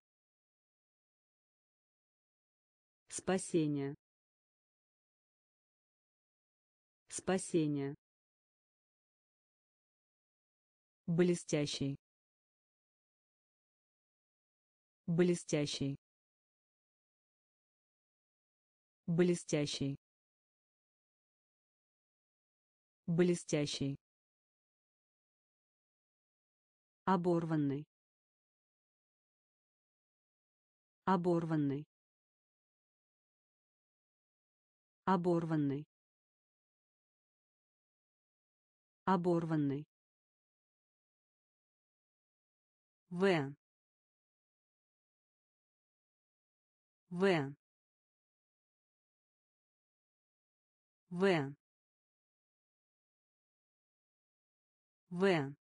спасение, спасение, блестящий, блестящий, блестящий, блестящий, оборванный, оборванный, оборванный, оборванный, В. В. В. В.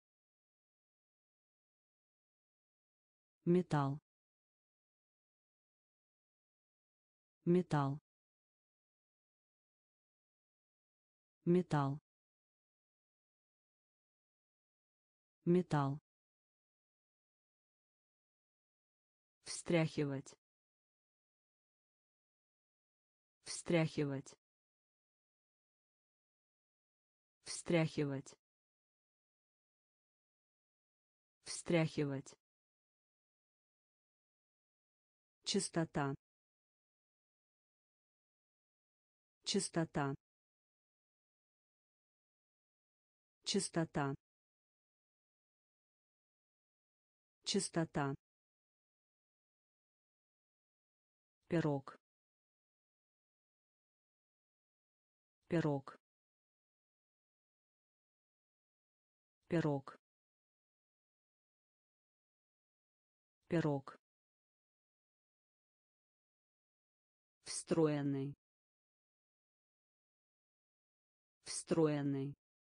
Металл, металл, металл, металл, встряхивать, встряхивать, встряхивать, встряхивать, чистота, чистота, чистота, чистота, пирог, пирог, пирог, пирог, встроенный, встроенный,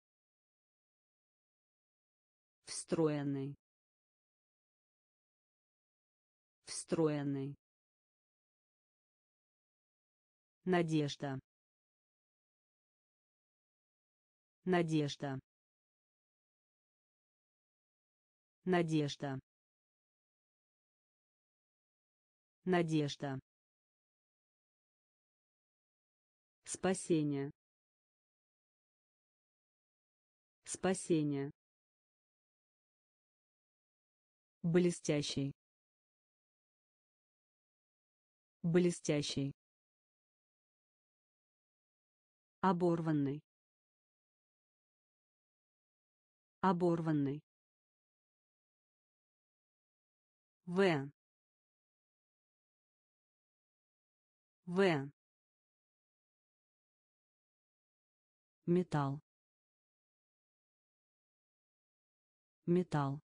встроенный, встроенный, надежда, надежда, надежда, надежда, спасение, спасение, блестящий, блестящий, оборванный, оборванный, В. В. Металл, металл,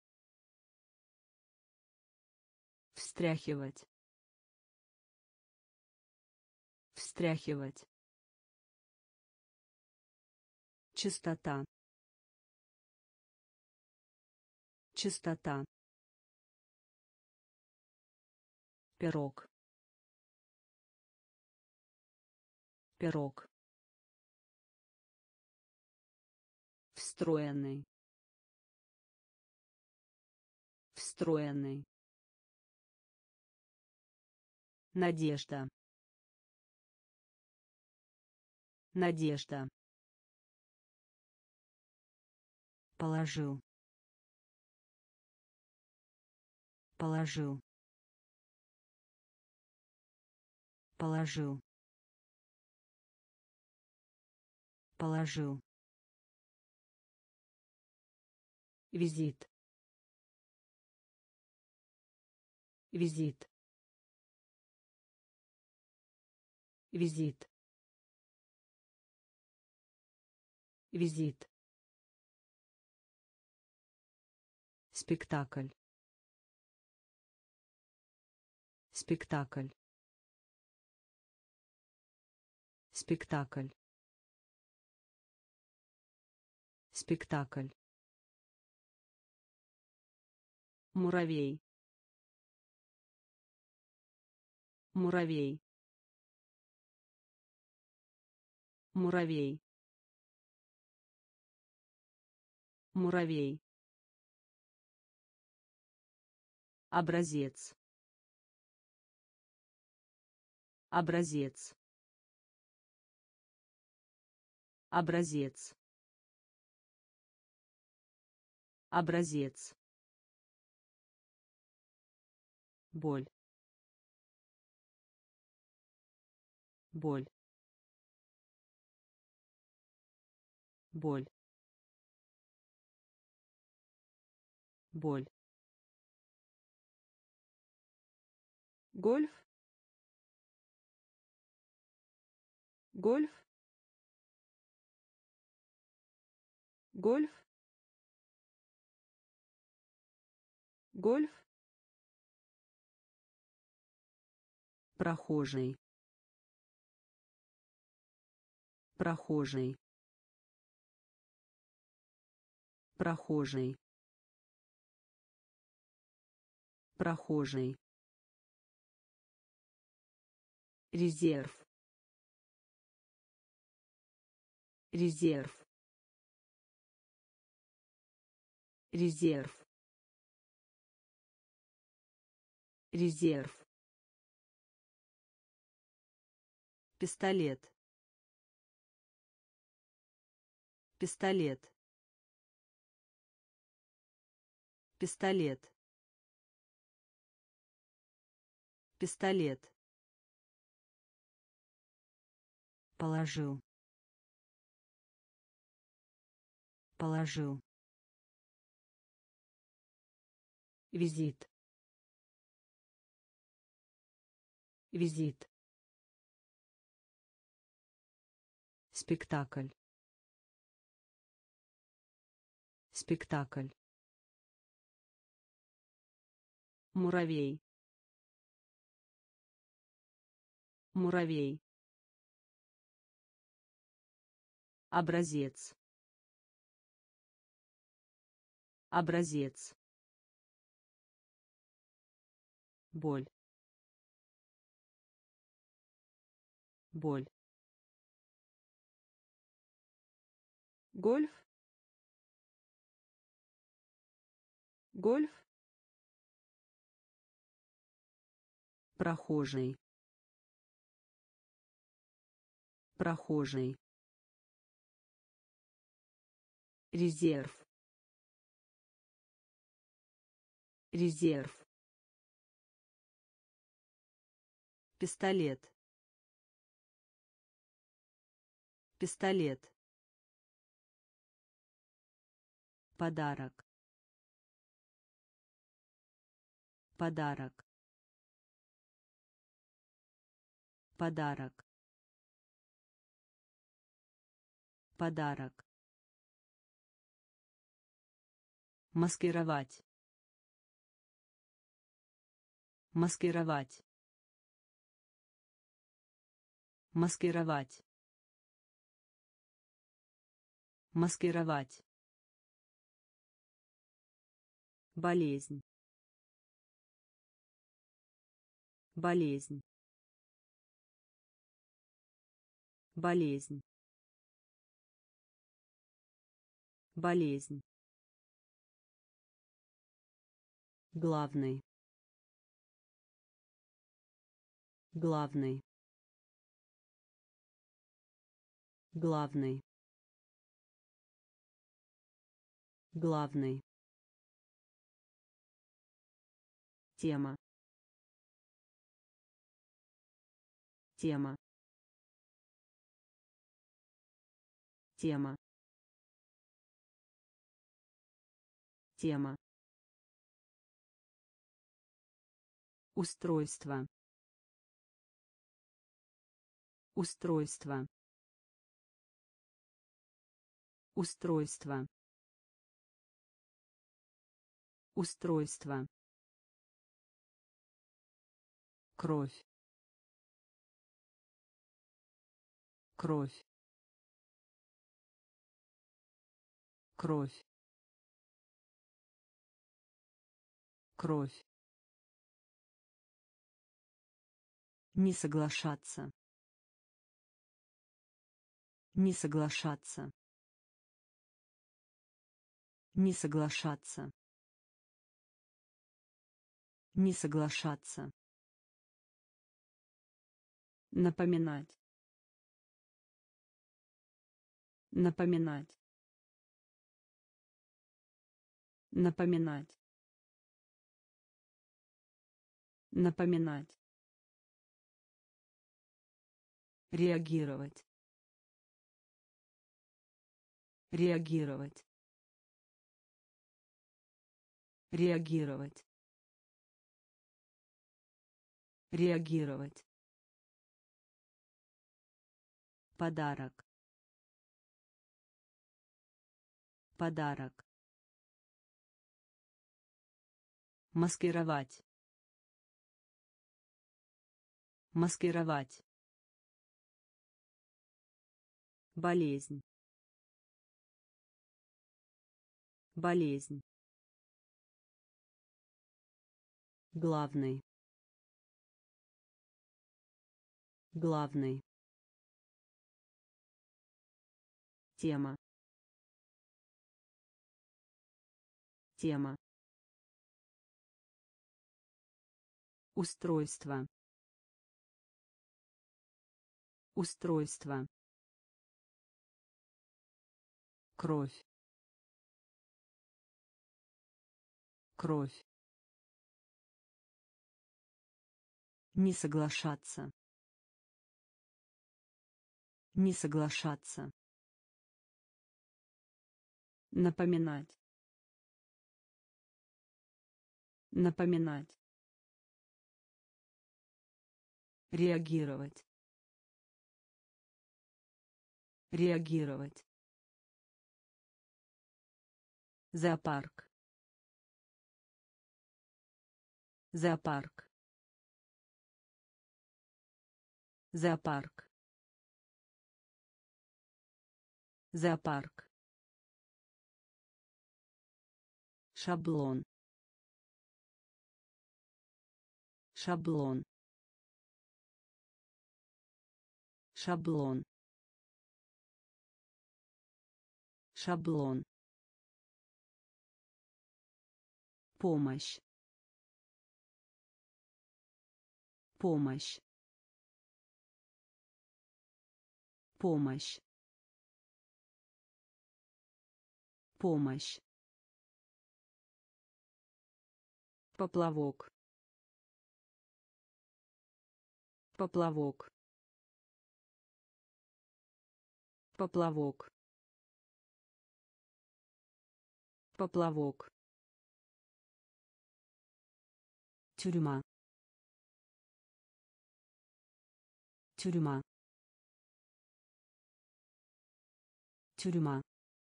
встряхивать, встряхивать, чистота, чистота, пирог, пирог, встроенный, встроенный, надежда, надежда, положил, положил, положил, положил, визит, визит, визит, визит, спектакль, спектакль, спектакль, спектакль, муравей, муравей, муравей, муравей, образец, образец, образец, образец, боль, боль, боль, боль, гольф, гольф, гольф, гольф, прохожий, прохожий, прохожий, прохожий, резерв, резерв, резерв, резерв, пистолет, пистолет, пистолет, пистолет, положил, положил, визит, визит, спектакль, спектакль, муравей, муравей, образец, образец, боль, боль, гольф, гольф, прохожий, прохожий, резерв, резерв, пистолет, пистолет, подарок, подарок, подарок, подарок, маскировать, маскировать, маскировать, маскировать, болезнь, болезнь, болезнь, болезнь, главный, главный, главный, главный, тема, тема, тема, тема, устройство, устройство, устройство, устройство, кровь, кровь, кровь, кровь, не соглашаться, не соглашаться, не соглашаться, не соглашаться, напоминать, напоминать, напоминать, напоминать, реагировать, реагировать, реагировать, реагировать, подарок, подарок, маскировать, маскировать, болезнь, болезнь, главный, главный, тема, тема, устройство, устройство, кровь, кровь, не соглашаться, не соглашаться, напоминать, напоминать, реагировать, реагировать, зоопарк, зоопарк, зоопарк, зоопарк, шаблон, шаблон, шаблон, шаблон, помощь, помощь, помощь, помощь, поплавок, поплавок, поплавок, поплавок, тюрьма, тюрьма, тюрьма,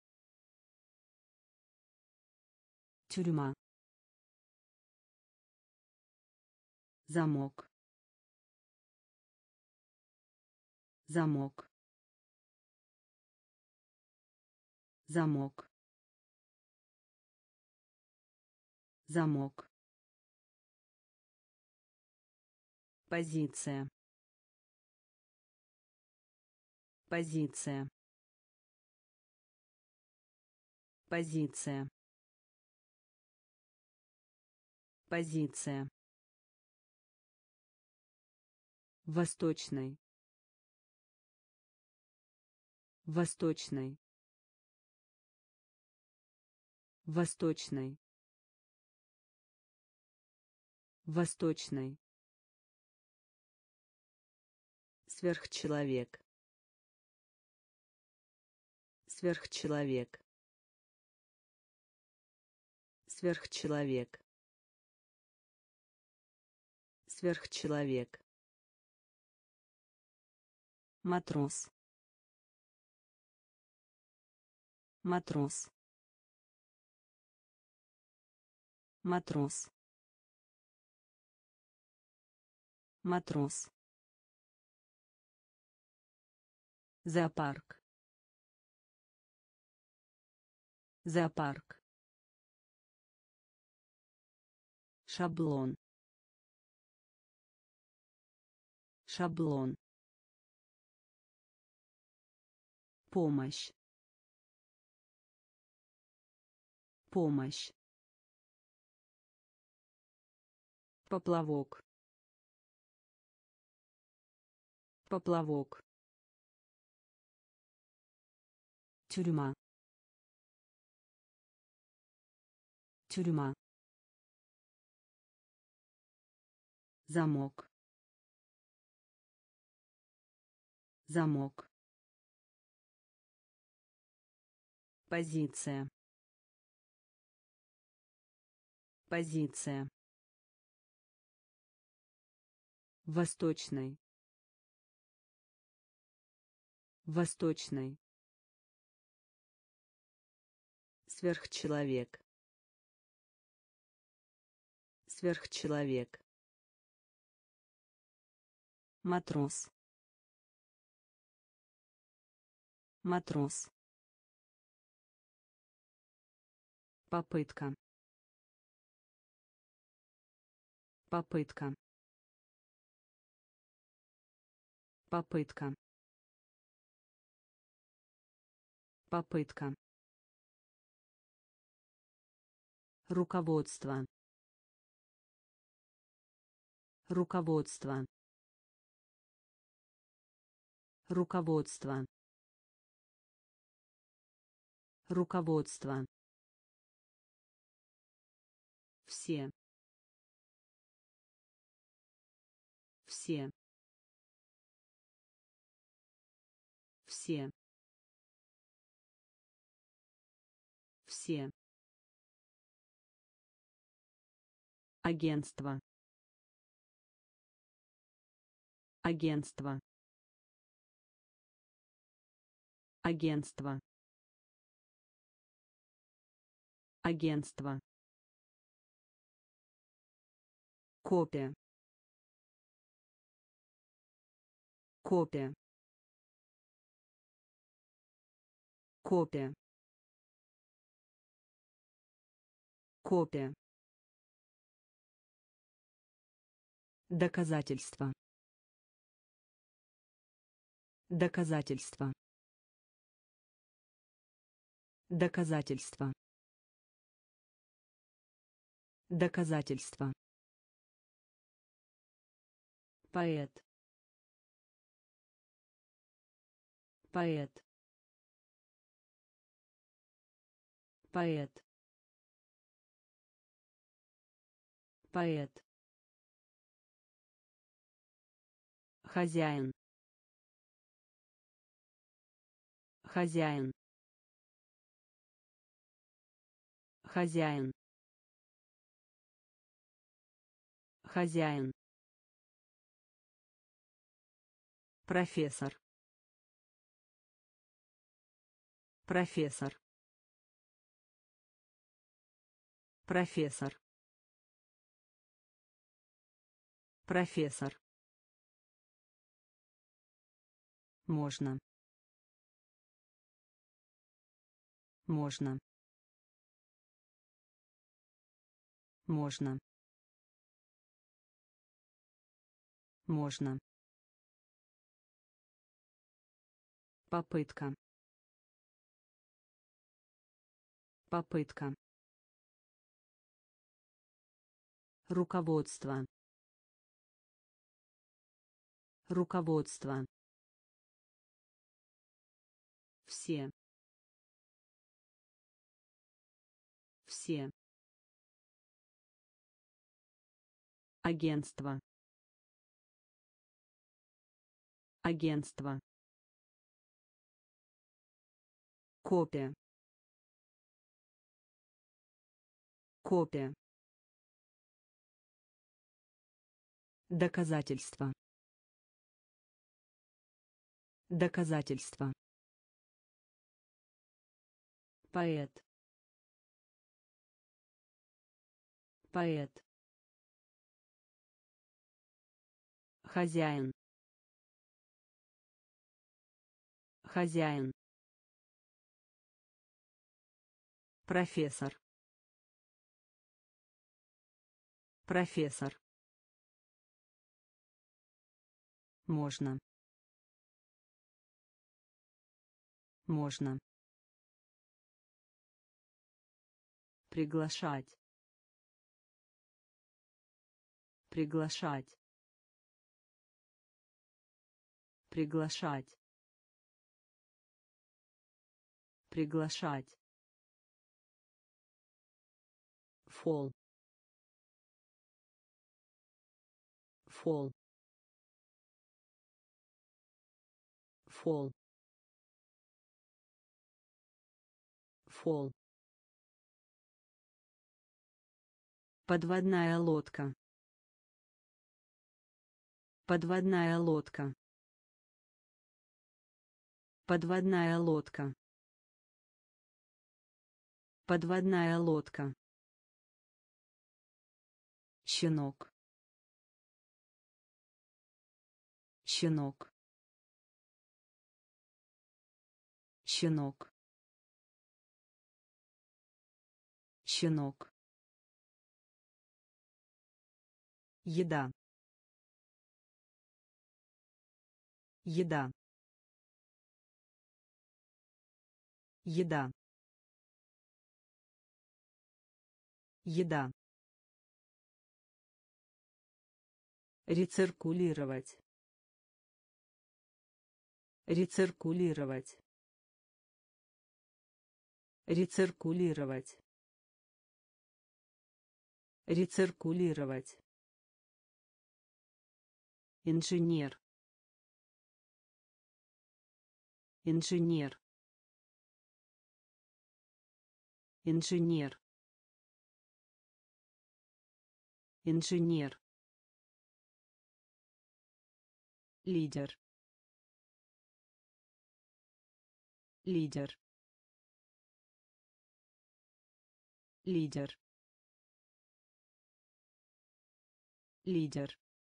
тюрьма, замок, замок, замок, замок, позиция, позиция, позиция, позиция, восточный, восточный, Восточный. Восточный. Сверхчеловек. Сверхчеловек. Сверхчеловек. Сверхчеловек. Матрос. Матрос. Матрос. Матрос. Зоопарк. Зоопарк. Шаблон. Шаблон. Помощь. Помощь. Поплавок. Поплавок. Тюрьма. Тюрьма. Замок. Замок. Позиция. Позиция. Восточный. Восточный. Сверхчеловек. Сверхчеловек. Матрос. Матрос. Попытка. Попытка. Попытка. Попытка. Руководство. Руководство. Руководство. Руководство. Все. Все. Все. Все. Агентство. Агентство. Агентство. Агентство. Копия. Копия. Копия. Копия. Доказательство. Доказательство. Доказательство. Доказательство. Поэт. Поэт. Поэт. Поэт. Хозяин. Хозяин. Хозяин. Хозяин. Профессор. Профессор. Профессор. Профессор. Можно. Можно. Можно. Можно. Попытка. Попытка. Руководство. Руководство. Все. Все. Агентство. Агентство. Копия. Копия. Доказательство. Доказательство. Поэт. Поэт. Хозяин. Хозяин. Профессор. Профессор. Можно. Можно. Приглашать. Приглашать. Приглашать. Приглашать. Фол. Фол. Фол. Фол. Подводная лодка. Подводная лодка. Подводная лодка. Подводная лодка. Щенок. Щенок. Щенок. Щенок. Еда. Еда. Еда. Еда. Рециркулировать. Рециркулировать. Рециркулировать. Рециркулировать. Инженер. Инженер. Инженер. Инженер. Лидер. Лидер. Лидер. Лидер.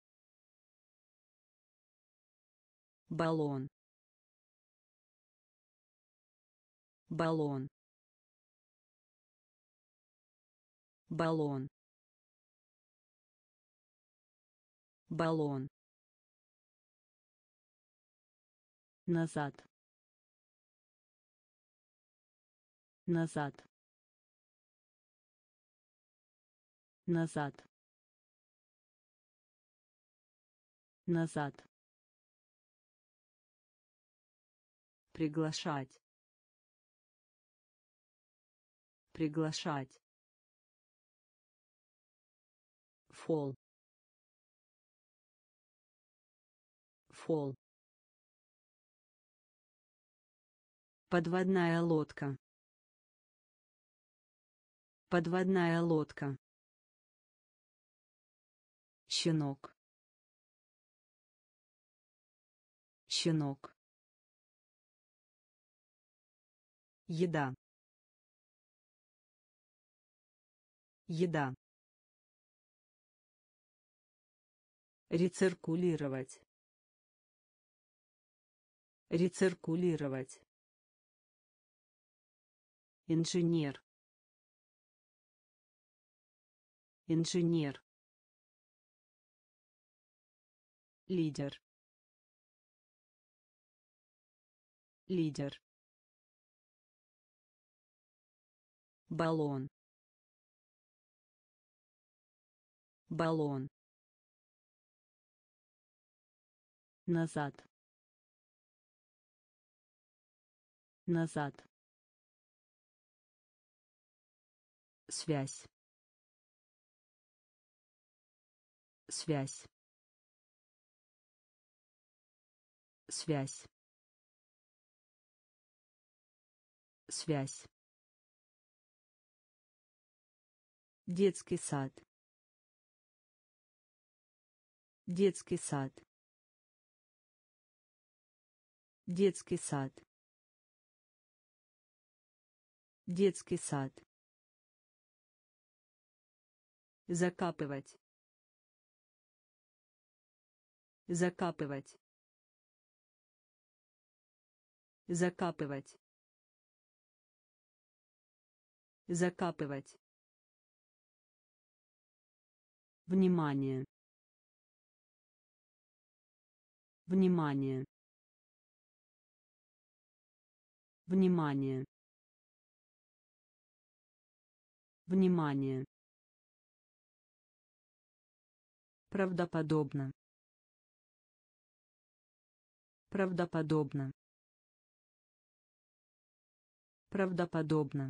Баллон. Баллон. Баллон. Баллон. Назад. Назад. Назад. Назад. Приглашать. Приглашать. Фол. Фол. Подводная лодка. Подводная лодка. Щенок. Щенок. Еда. Еда. Рециркулировать. Рециркулировать. Инженер. Инженер. Лидер. Лидер. Баллон. Баллон. Назад. Назад. связь, связь, связь, связь, детский сад, детский сад, детский сад, детский сад, закапывать, закапывать, закапывать, закапывать, внимание, внимание, внимание, внимание, правдоподобно, правдоподобно, правдоподобно,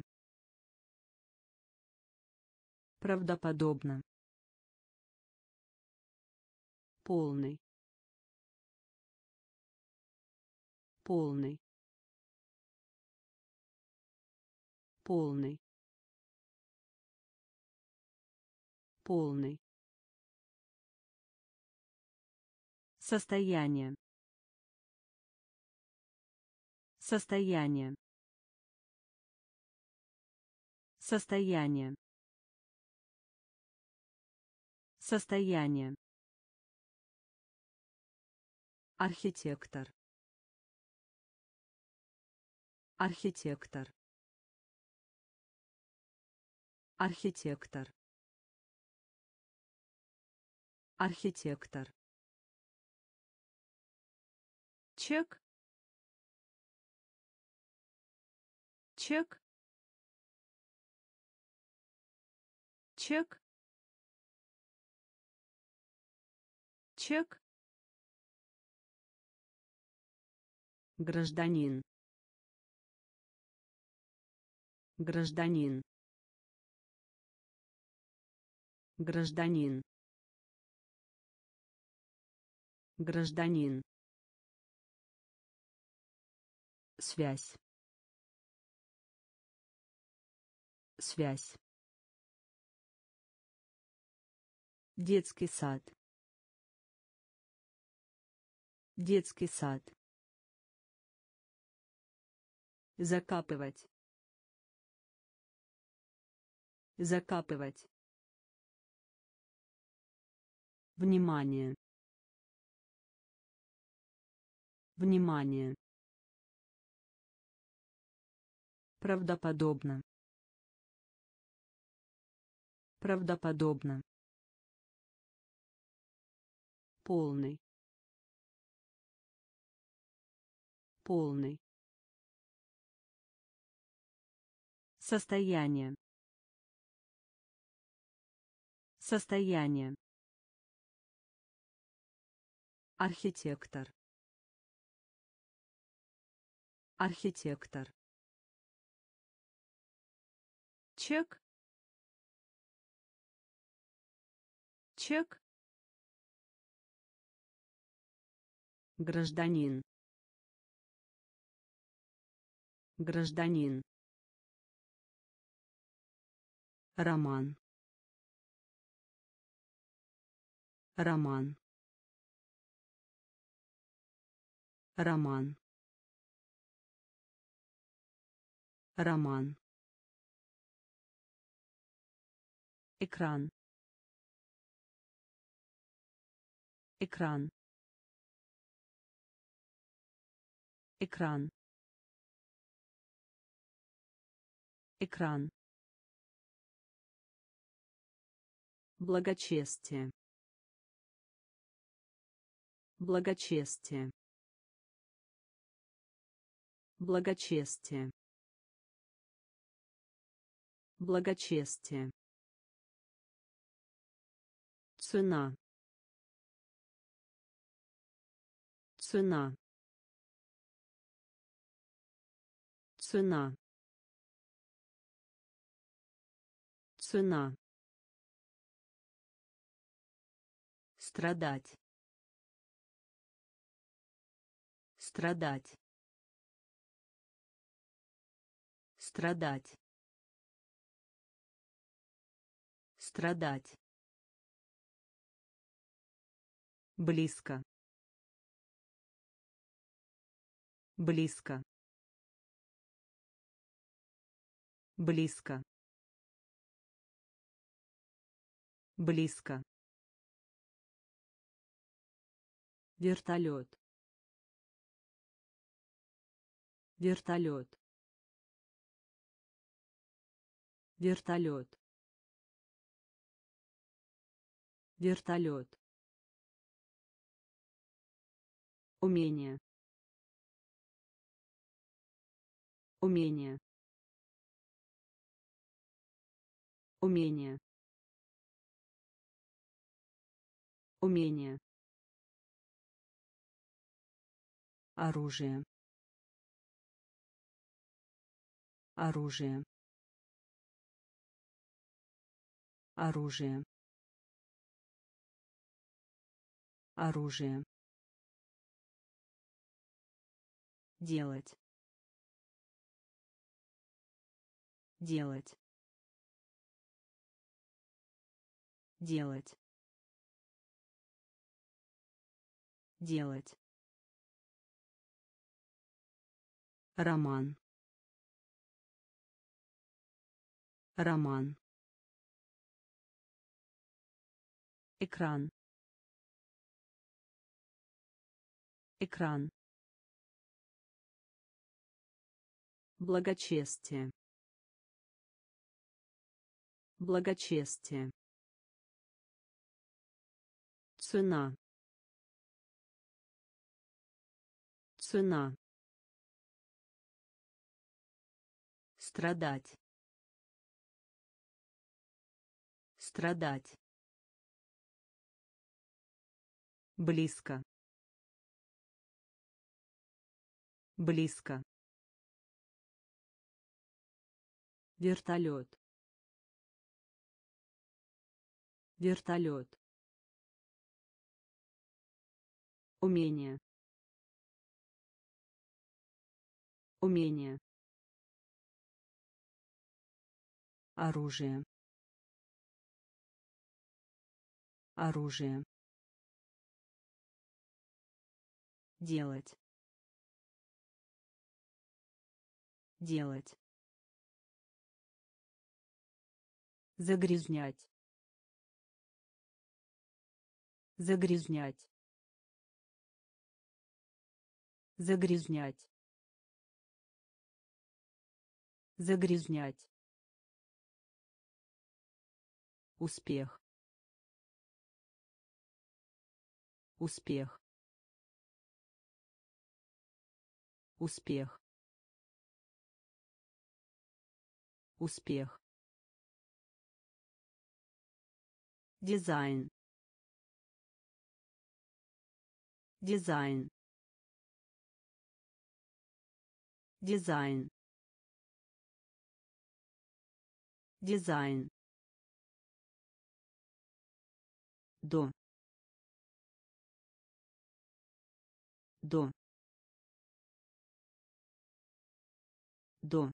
правдоподобно, полный, полный, полный, полный, состояние, состояние, состояние, состояние, архитектор, архитектор, архитектор, архитектор, чек, чек, чек, чек, гражданин, гражданин, гражданин, гражданин, связь, связь, детский сад, детский сад, закапывать, закапывать, внимание, внимание, правдоподобно, правдоподобно, полный, полный, состояние, состояние, архитектор, архитектор, чек, чек, гражданин, гражданин, роман, роман, роман, роман, экран, экран, экран, экран, благочестие, благочестие, благочестие, благочестие, цена, цена, цена, цена, страдать, страдать, страдать, страдать, близко, близко, близко, близко, вертолет, вертолет, вертолет, вертолет, умение, умение, умение, умение, оружие, оружие, оружие, оружие, делать, делать, делать, делать, роман, роман, экран, экран, благочестие, благочестие, цена, цена, страдать, страдать, близко, близко, вертолет, вертолет, умение, умение, оружие, оружие, делать, делать, загрязнять, загрязнять, загрязнять, загрязнять, успех, успех, успех, успех, дизайн, дизайн, дизайн, дизайн, до, до, до,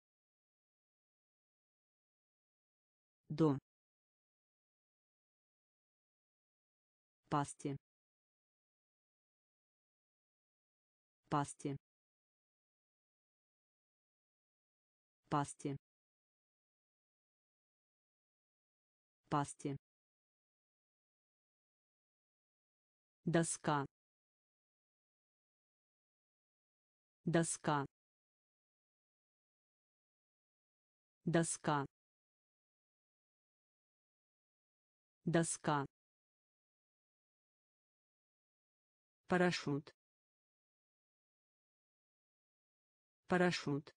до, пасти, пасти, пасти, пасти, доска, доска, доска, доска, парашют, парашют,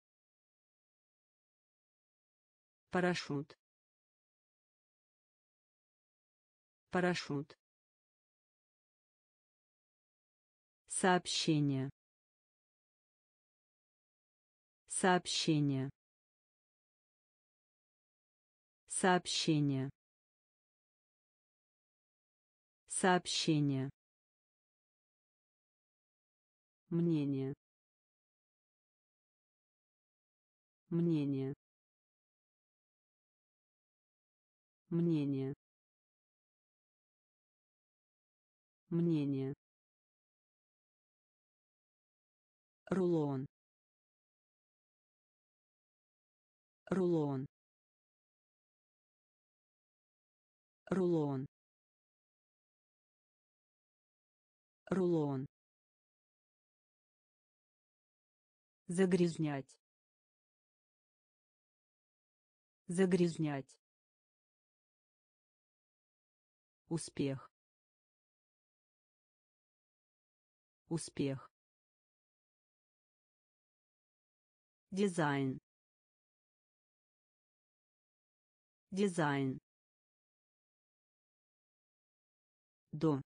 парашют, парашют, сообщение, сообщение, Сообщение. Сообщение. Мнение. Мнение. Мнение. Мнение. Рулон. Рулон. Рулон. Рулон. Загрязнять. Загрязнять. Успех. Успех. Дизайн. Дизайн. До.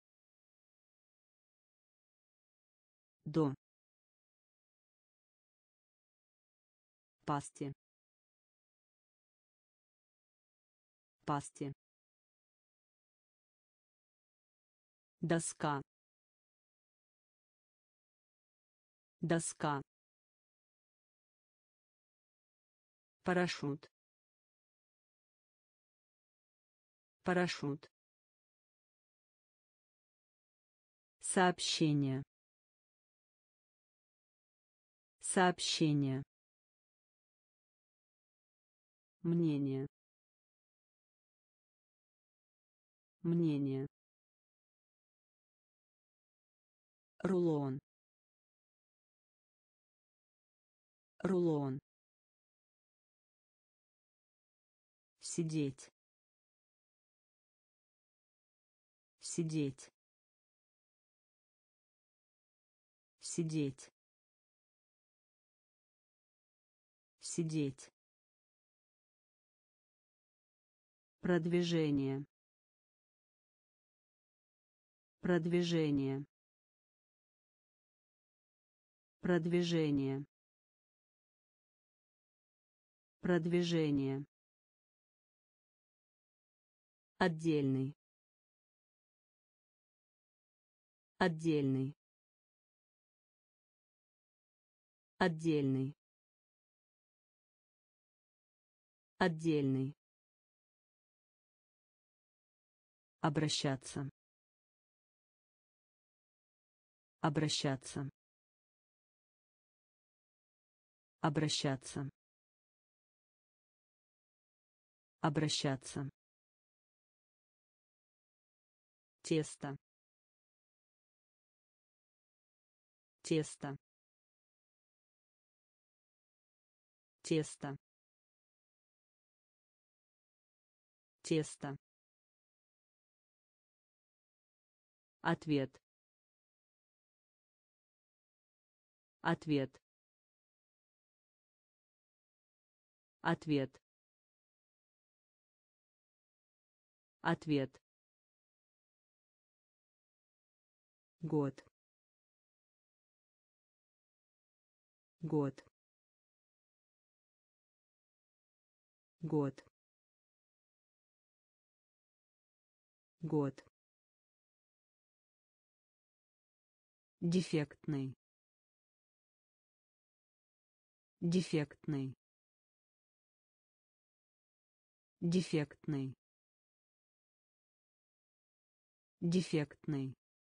До. Пасти. Пасти. Доска. Доска. Парашют. Парашют. Сообщение. Сообщение. Мнение. Мнение. Рулон. Рулон. Сидеть. Сидеть. Сидеть. Сидеть. Продвижение. Продвижение. Продвижение. Продвижение. Отдельный. Отдельный. Отдельный. Отдельный. Обращаться. Обращаться. Обращаться. Обращаться. Тесто. Тесто. Тесто. Тесто. Ответ. Ответ. Ответ. Ответ. Год. Год. Год. Год. Дефектный. Дефектный. Дефектный. Дефектный.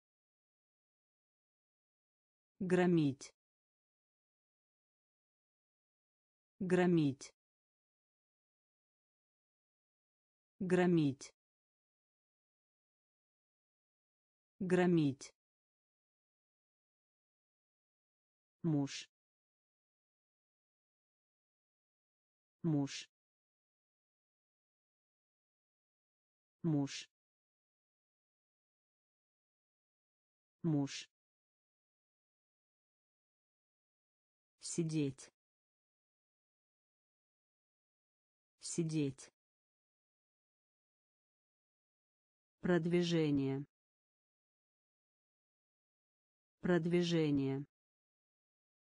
Громить. Громить. Громить. Громить. Муж. Муж. Муж. Муж. Сидеть. Сидеть. Продвижение. Продвижение.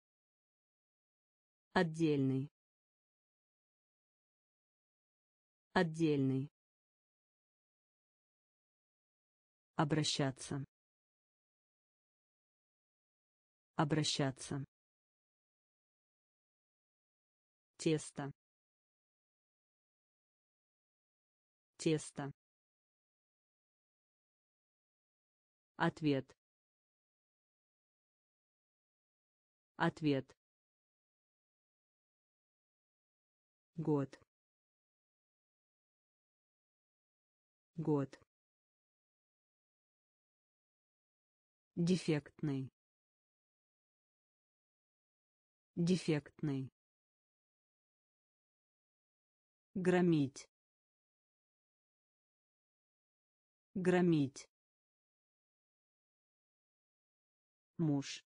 Отдельный. Отдельный. Обращаться. Обращаться. Тесто. Тесто. Ответ. Ответ. Год. Год. Дефектный. Дефектный. Громить. Громить. Муж.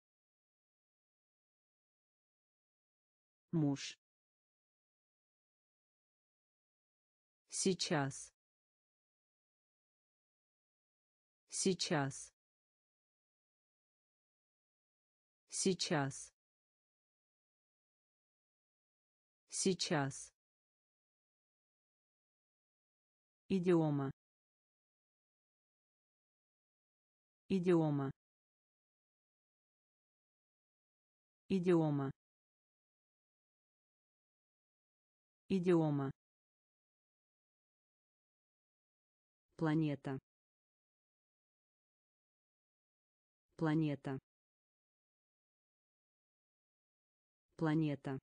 Муж. Сейчас. Сейчас. Сейчас. Сейчас. Идиома. Идиома. Идиома. Идиома. Планета. Планета. Планета.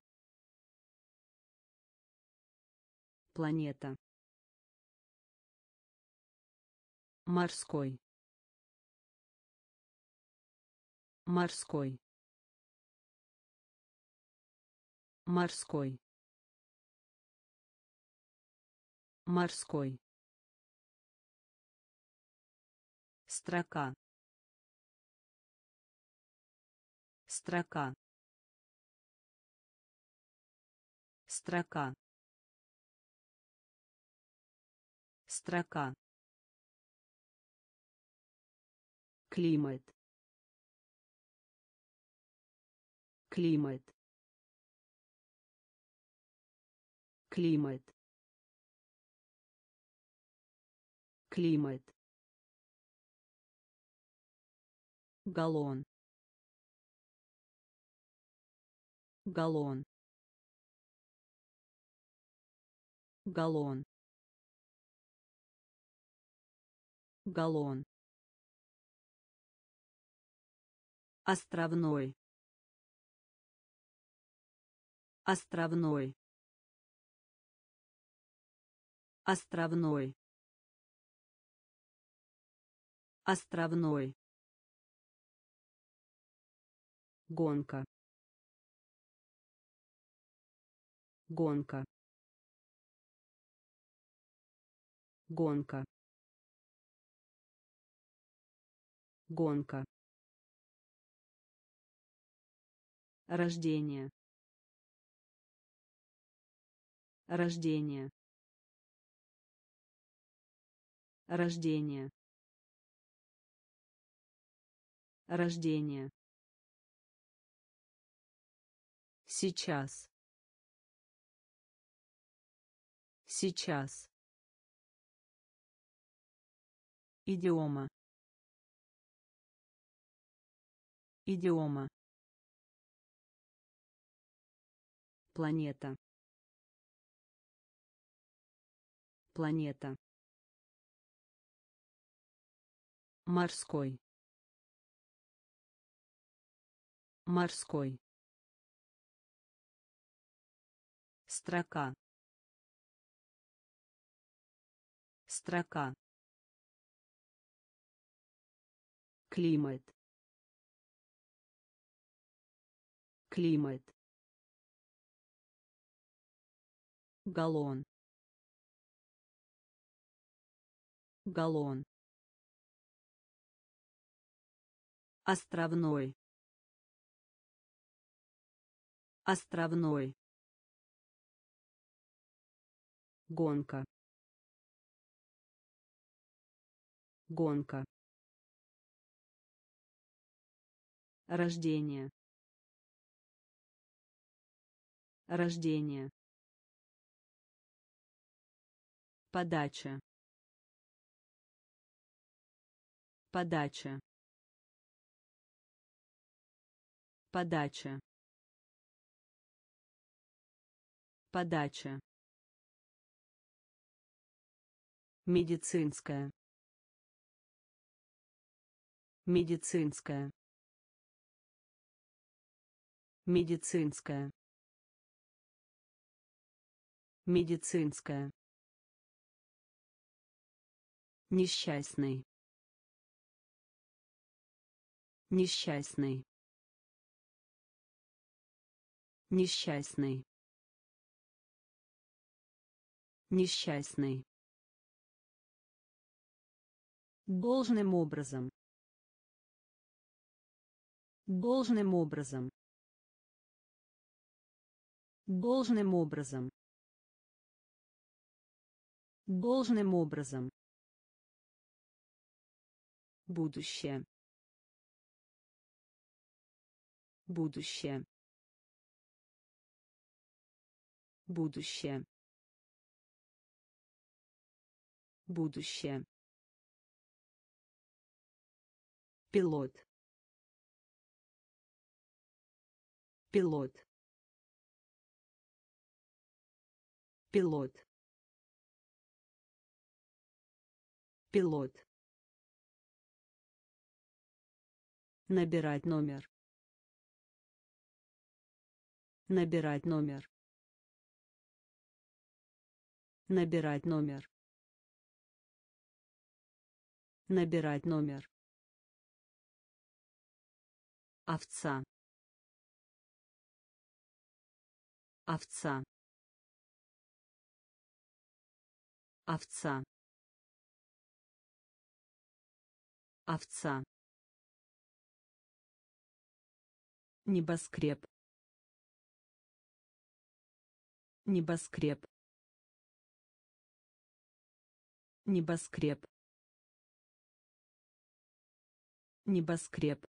Планета. Морской. Морской. Морской. Морской. Строка. Строка. Строка. Строка. Климат. Климат. Климат. Климат. Галлон. Галлон. Галлон. Галлон. Островной. Островной. Островной. Островной. Гонка. Гонка. Гонка. Гонка. Рождение. Рождение. Рождение. Рождение. Сейчас. Сейчас. Идиома. Идиома. Планета. Планета. Морской. Морской. Строка. Строка. Климат. Климат. Галлон. Галлон. Островной. Островной. Гонка. Гонка. Рождение. Рождение. Подача. Подача. Подача. Подача. Медицинская. Медицинская. Медицинская. Медицинская. Несчастный. Несчастный. Несчастный. Несчастный. Должным образом. Должным образом. Должным образом. Должным образом. Будущее. Будущее. Будущее. Будущее. Пилот. Пилот. Пилот. Пилот. Набирать номер. Набирать номер. Набирать номер. Набирать номер. Овца. Овца. Овца. Овца. Небоскреб. Небоскреб. Небоскреб. Небоскреб.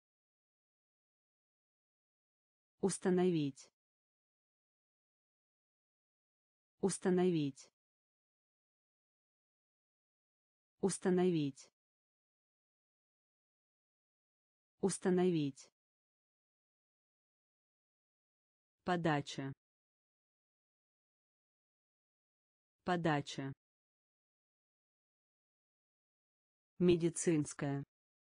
Установить. Установить. Установить. Установить. Подача. Подача. Медицинская.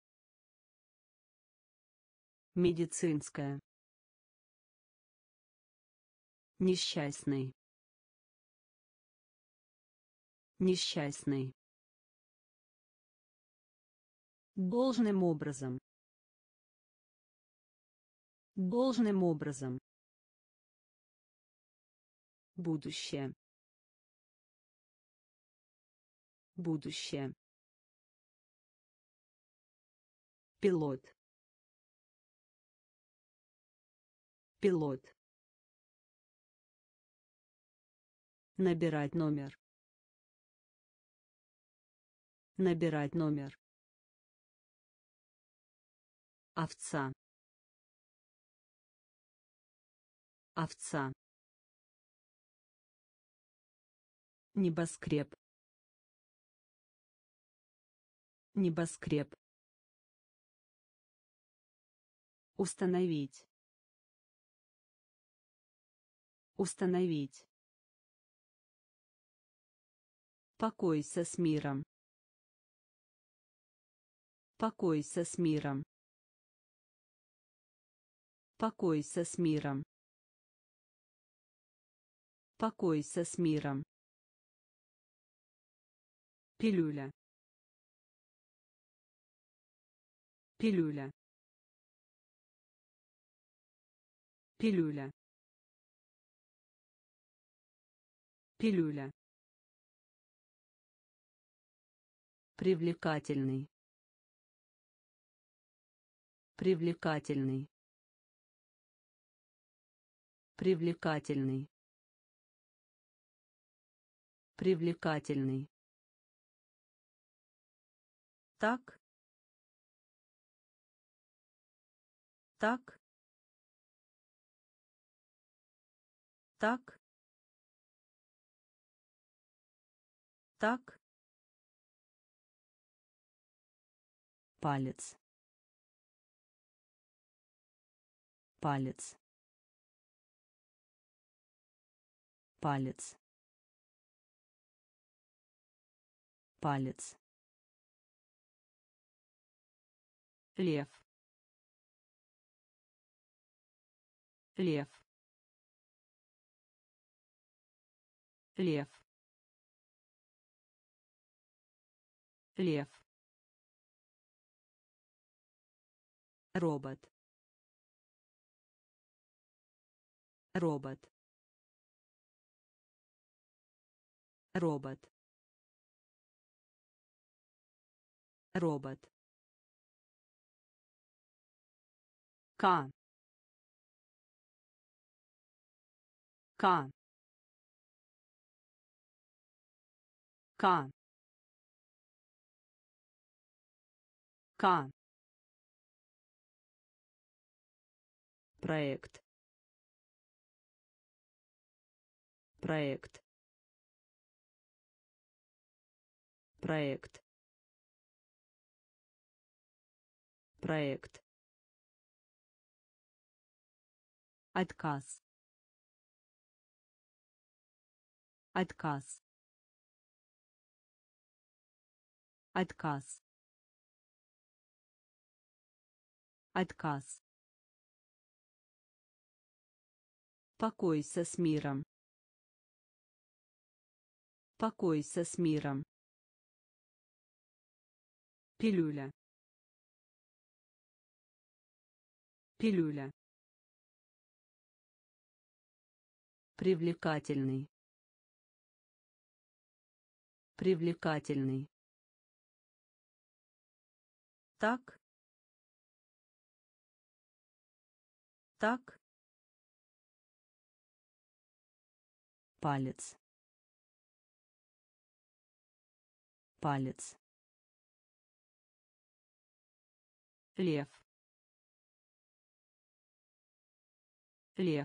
Медицинская. Несчастный. Несчастный. Должным образом. Должным образом. Будущее. Будущее. Пилот. Пилот. Набирать номер. Набирать номер. Овца. Овца. Небоскреб. Небоскреб. Установить. Установить. Покойся с миром. Покойся с миром. Покойся с миром. Покойся с миром. Пилюля. Пилюля. Пилюля. Пилюля. Привлекательный. Привлекательный. Привлекательный. Привлекательный. Так. Так. Так. Так. Палец. Палец. Палец. Палец. Лев. Лев. Лев. Лев. Робот. Робот. Робот. Робот. К. К. К. К. Проект. Проект. Проект. Проект. Отказ. Отказ. Отказ. Отказ. Покойся с миром. Покойся с миром. Пилюля. Пилюля. Привлекательный. Привлекательный. Так. Так. Палец. Палец. Лев. Лев.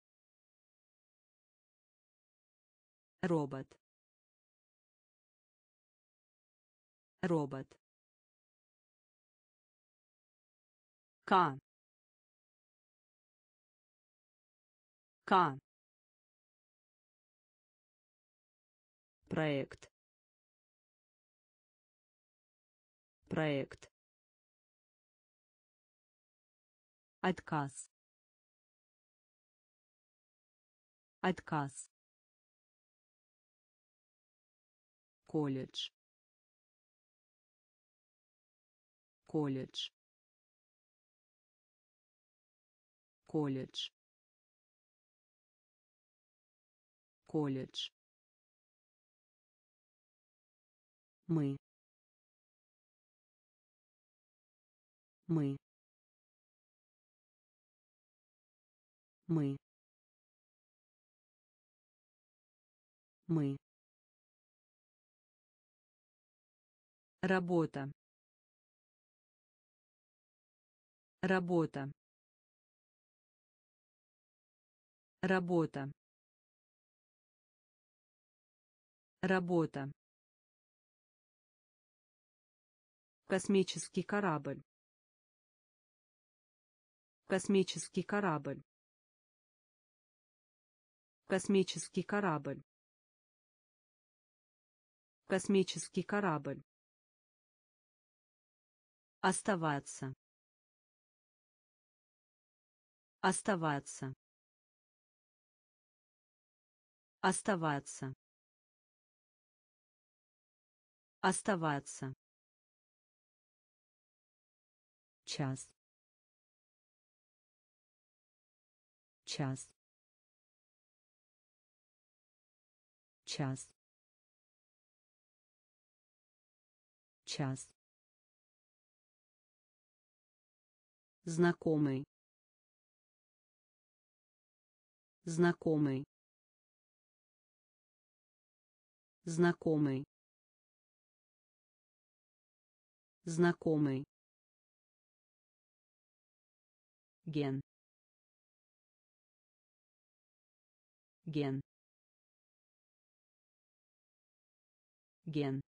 Робот. Робот. К. К. Проект. Проект. Отказ. Отказ. Колледж. Колледж. Колледж. Колледж. Мы. Мы. Мы. Мы. Работа. Работа. Работа. Работа. Космический корабль. Космический корабль. Космический корабль. Космический корабль. Оставаться. Оставаться. Оставаться. Оставаться. Час. Час. Час. Час. Знакомый. Знакомый. Знакомый. Знакомый. Ген. Ген. ген,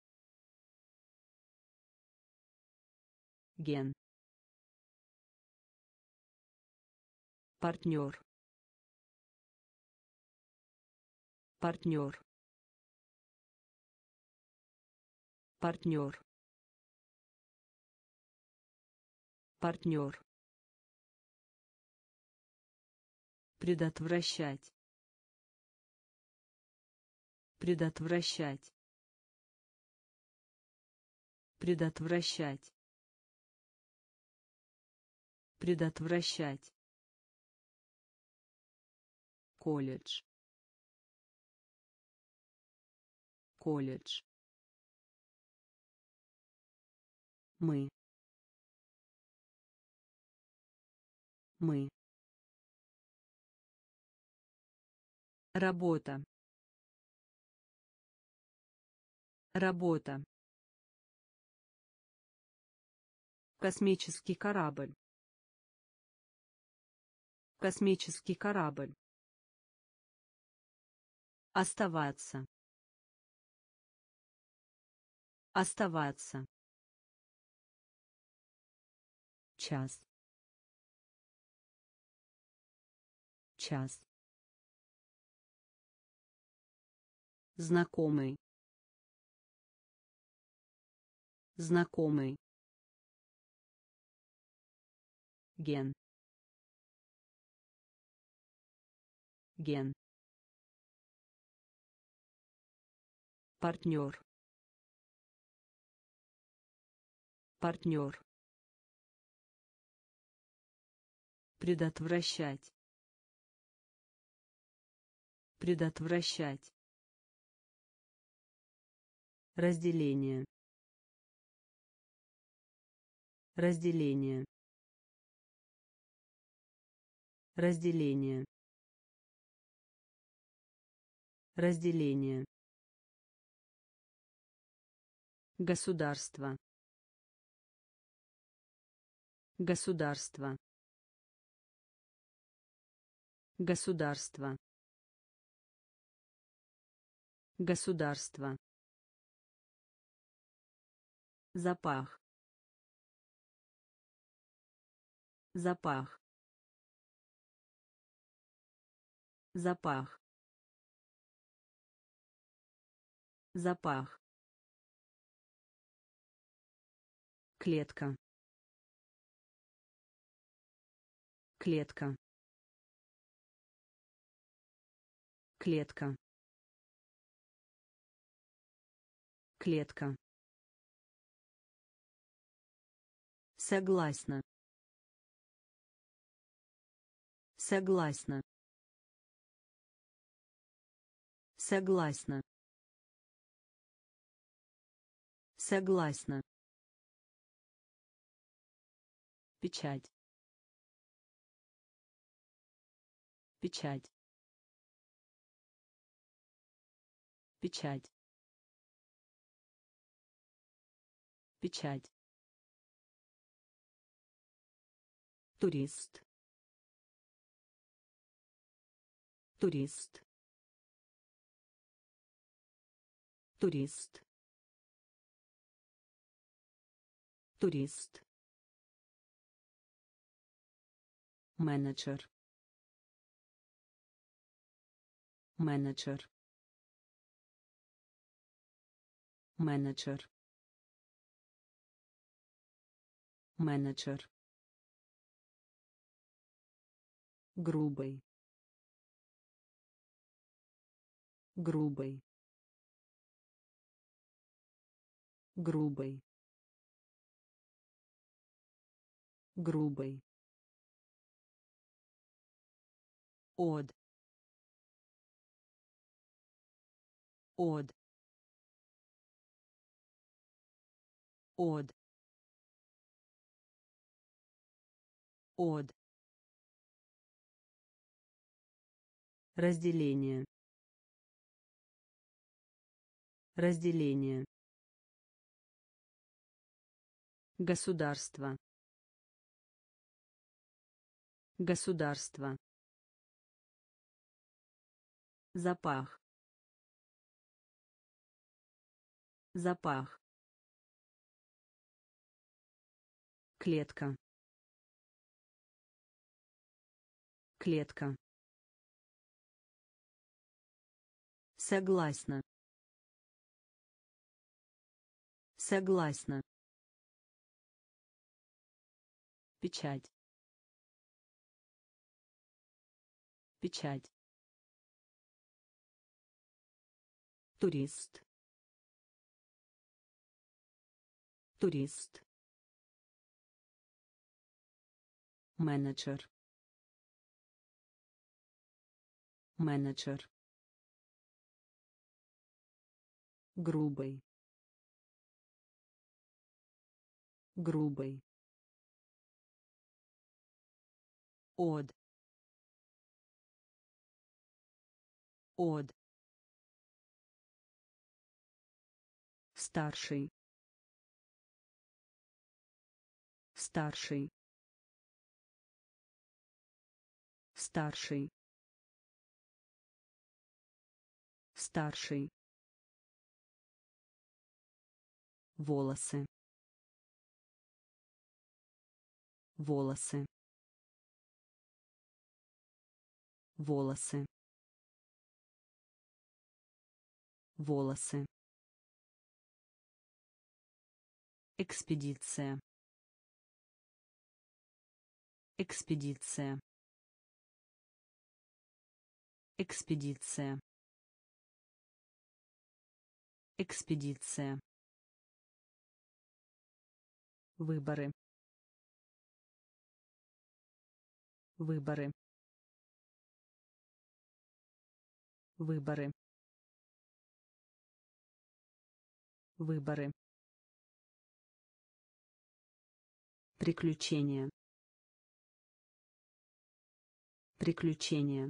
ген, партнер, партнер, партнер, партнер, предотвращать, предотвращать, предотвращать, предотвращать, колледж, колледж, мы, мы, работа, работа, космический корабль, космический корабль, оставаться, оставаться, час, час, знакомый, знакомый, ген, ген, партнер, партнер, предотвращать, предотвращать, разделение, разделение, разделение, разделение, государство, государство, государство, государство, запах, запах, запах, запах, клетка, клетка, клетка, клетка, согласна, согласна, согласна, согласна, печать, печать, печать, печать, турист, турист, турист, турист, менеджер, менеджер, менеджер, менеджер, грубый, грубый, грубый, грубый, от, от, от, от, разделение, разделение, государство, государство, запах, Запах. Клетка. Клетка. Согласна. Согласна. Печать. Печать. Турист. Турист. Менеджер. Менеджер. Грубый. Грубый. Од. Од. Старший. Старший. Старший. Старший. Волосы. Волосы. Волосы. Волосы. Экспедиция. Экспедиция. Экспедиция. Экспедиция. Выборы. Выборы. Выборы. Выборы. Приключения. Приключения.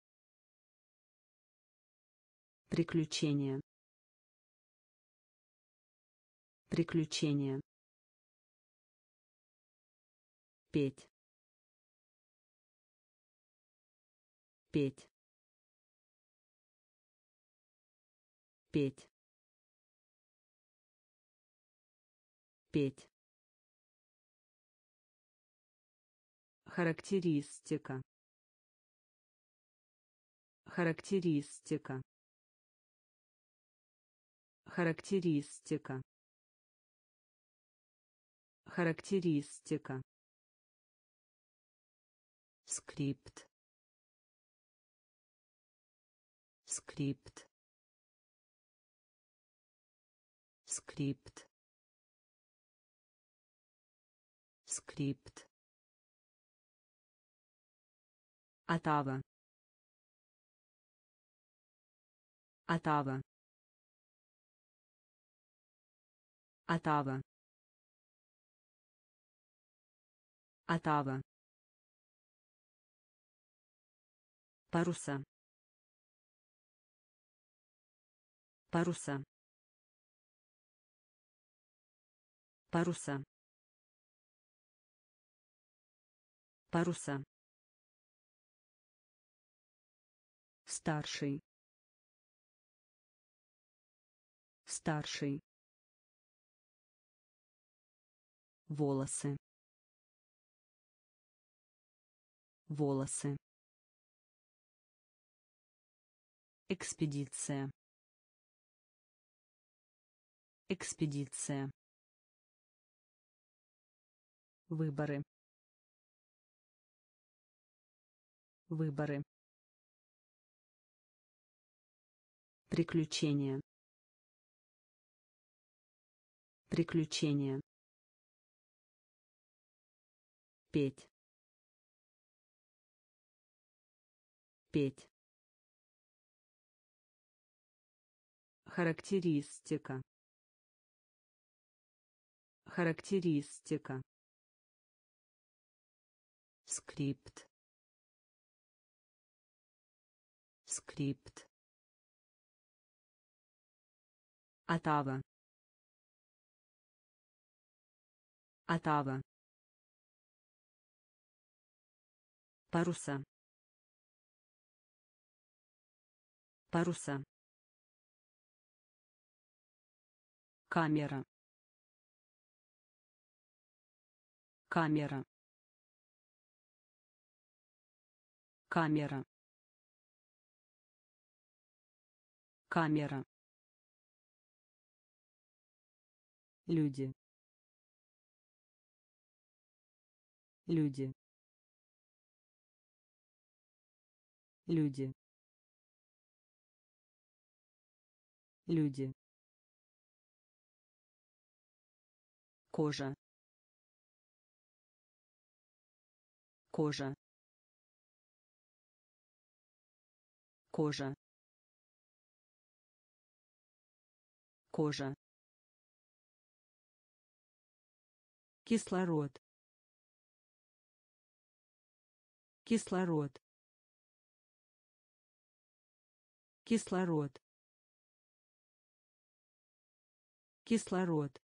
Приключения. Приключения. Петь. Петь. Петь. Петь. Характеристика. Характеристика. Характеристика. Характеристика. Скрипт. Скрипт. Скрипт. Скрипт. Отава. Отава. Отава. Отава. Паруса. Паруса. Паруса. Паруса. Старший. Старший. Волосы. Волосы. Экспедиция. Экспедиция. Выборы. Выборы. Приключения. Приключения. Петь. Петь. Характеристика. Характеристика. Скрипт. Скрипт. Отава. Отава. Паруса. Паруса. камера, камера, камера, камера, люди, люди, люди, люди, кожа, кожа, кожа, кожа, кислород, кислород, кислород, кислород,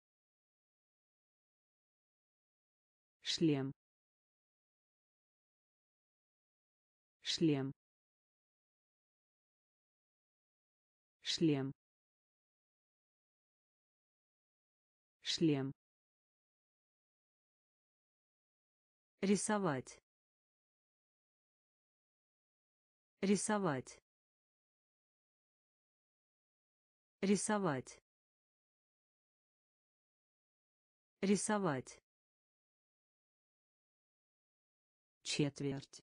шлем, шлем, шлем, шлем, рисовать, рисовать, рисовать, рисовать, четверть,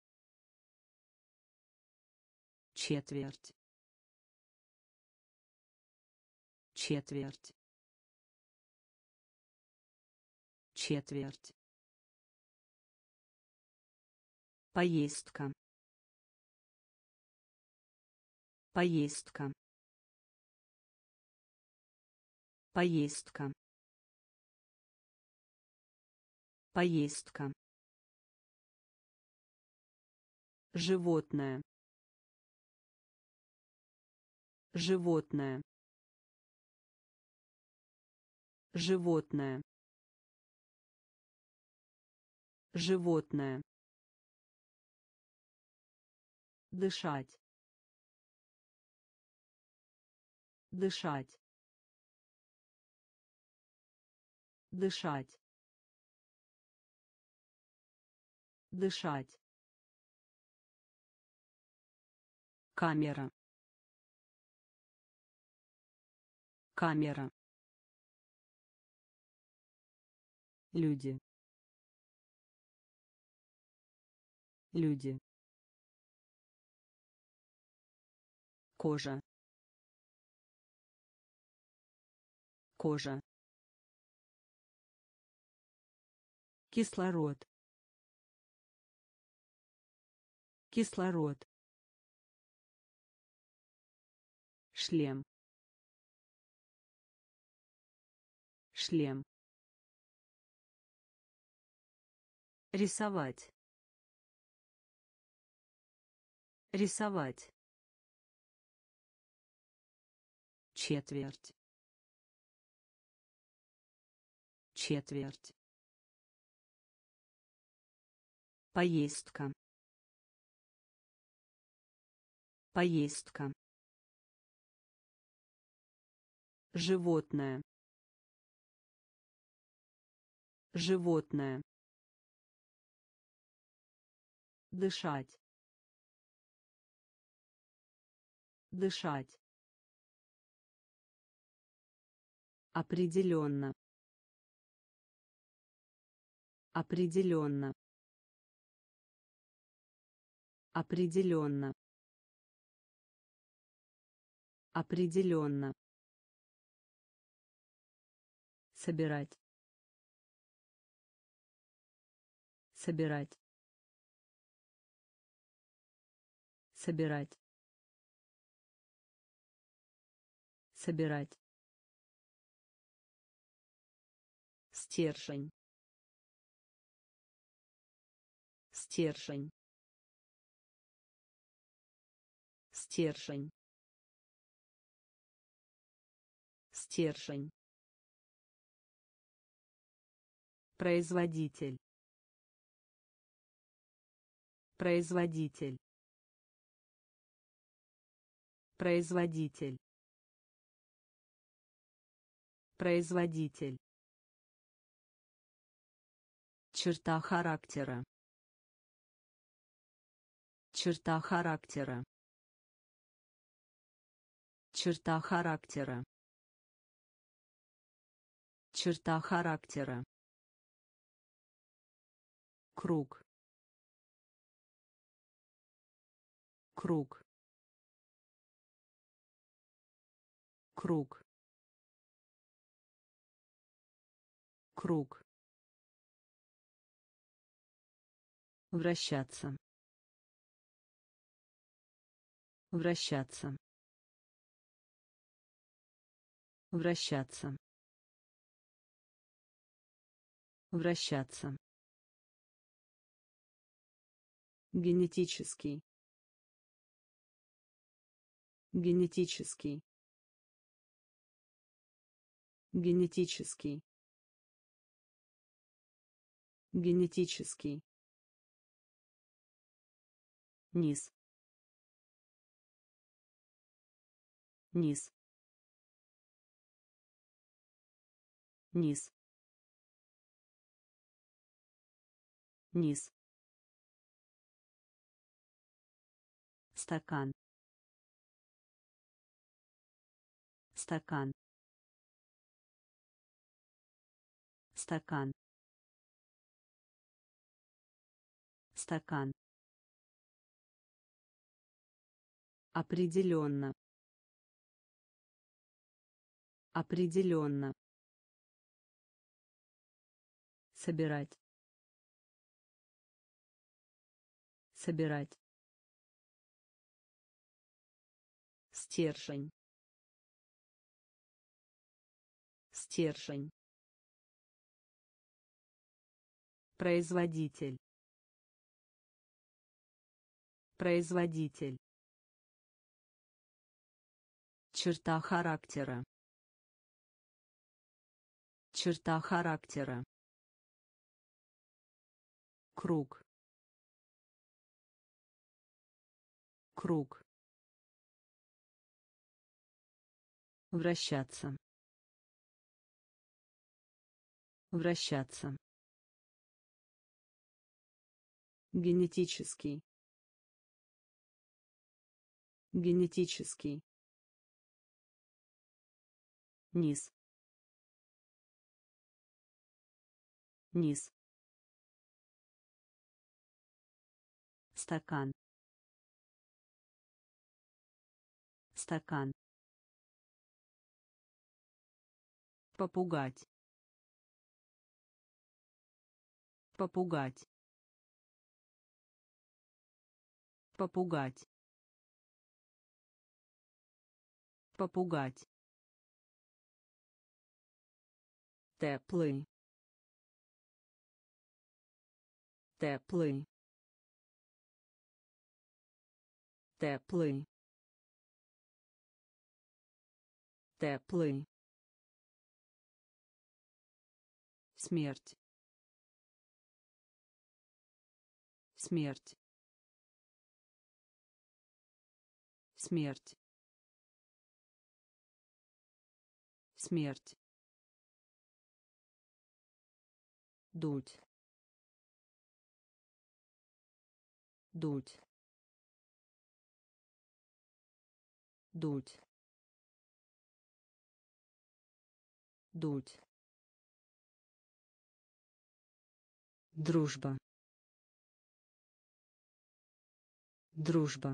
четверть, четверть, четверть, поездка, поездка, поездка, поездка, животное, животное, животное, животное, дышать, дышать, дышать, дышать, камера, камера, люди, люди, кожа, кожа, кислород, кислород, шлем, шлем, рисовать, рисовать, четверть, четверть, поездка, поездка, животное, животное, дышать, дышать, определенно, определенно, определенно, определенно, собирать, собирать, собирать, собирать, стержень, стержень, стержень, стержень, производитель, производитель, производитель, Производитель. Черта характера. Черта характера. Черта характера. Черта характера. Круг. Круг. Круг. Круг. Вращаться. Вращаться. Вращаться. Вращаться. Генетический. Генетический. Генетический. Генетический. Низ. Низ. Низ. Низ. Стакан. Стакан. Стакан. Стакан. Определенно. Определенно. Собирать. Собирать. Стержень. Стержень. Производитель. Производитель. Черта характера. Черта характера. Круг. Круг. Вращаться. Вращаться. Генетический. Генетический. Низ. Низ. Стакан. Стакан. Попугать. Попугать. Попугать. Попугать. Теплый. Теплый. Теплый. Теплый. Смерть. Смерть. Смерть. Смерть. Дуть. Дуть. Дуть. Дуть. Дружба. Дружба.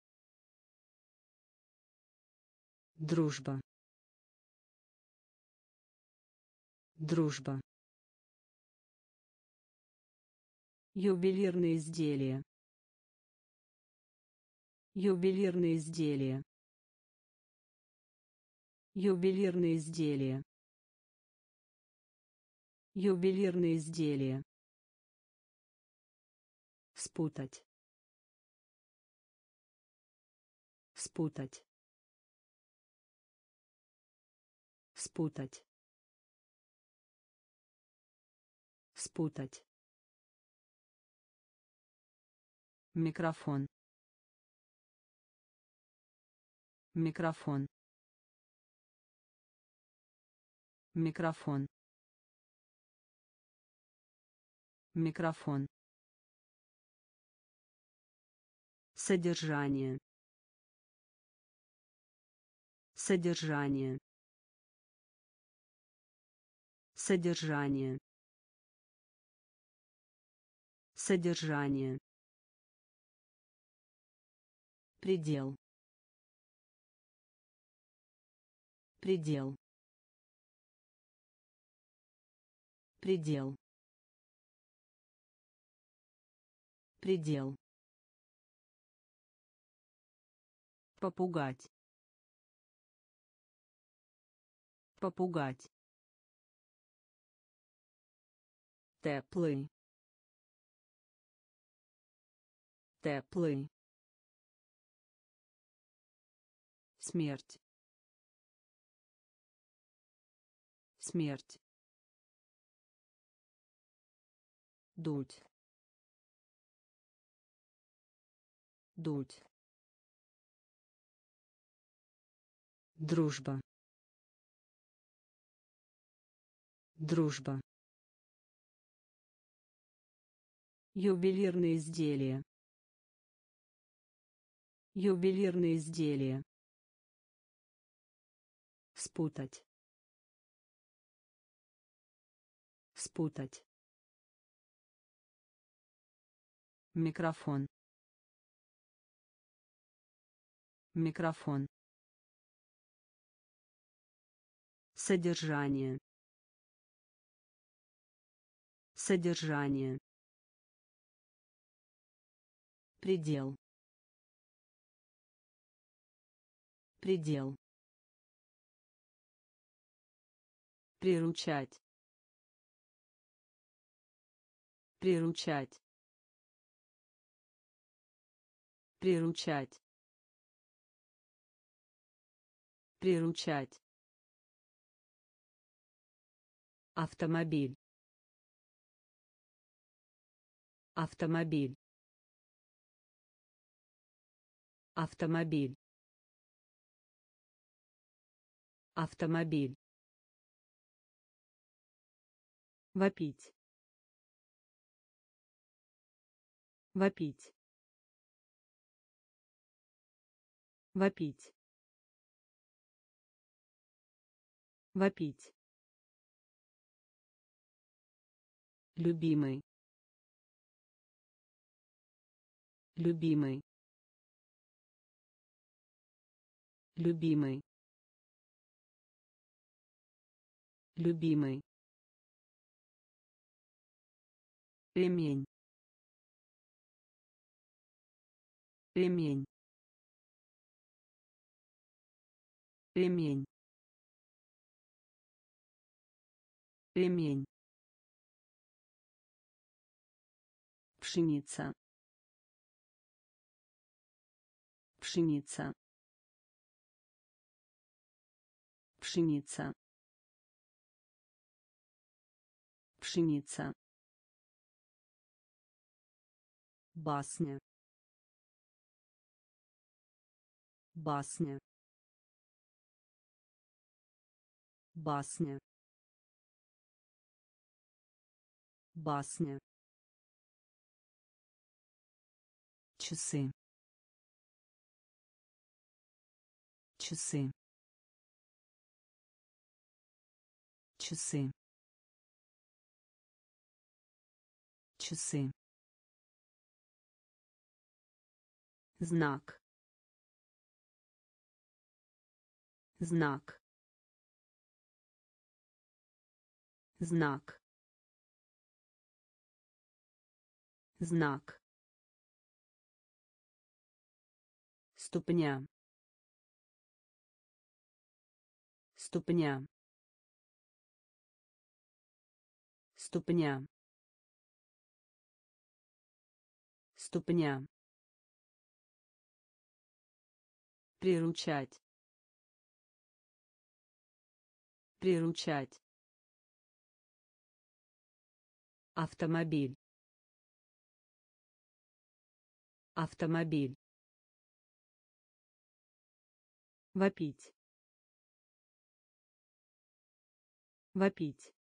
Дружба. Дружба. Ювелирные изделия. Ювелирные изделия. Ювелирные изделия. Ювелирные изделия. Спутать. Спутать. Спутать. Спутать. Микрофон. Микрофон. Микрофон. Микрофон. Содержание. Содержание. Содержание. Содержание. Предел. Предел. Предел. Предел. Попугать. Попугать. Теплый. Теплый. Смерть. Смерть. Дуть. Дуть. Дружба. Дружба. Ювелирные изделия. Ювелирные изделия. Спутать. Спутать. Микрофон. Микрофон. Содержание. Содержание. Предел. Предел. Приручать. Приручать. Приручать. Приручать. Автомобиль. Автомобиль. Автомобиль. Автомобиль. Вопить. Вопить. Вопить. Вопить. Любимый. Любимый. Любимый. Любимый. Ремень. Ремень. Ремень. Ремень. Пшеница. Пшеница. Пшеница. Пшеница. Басня. Басня. Басня. Басня. Часы. Часы. Часы. Часы. Знак. Знак. Знак. Знак. Ступня. Ступня. Ступня. Ступня. Приручать. Приручать. Автомобиль. Автомобиль. Вопить. Вопить.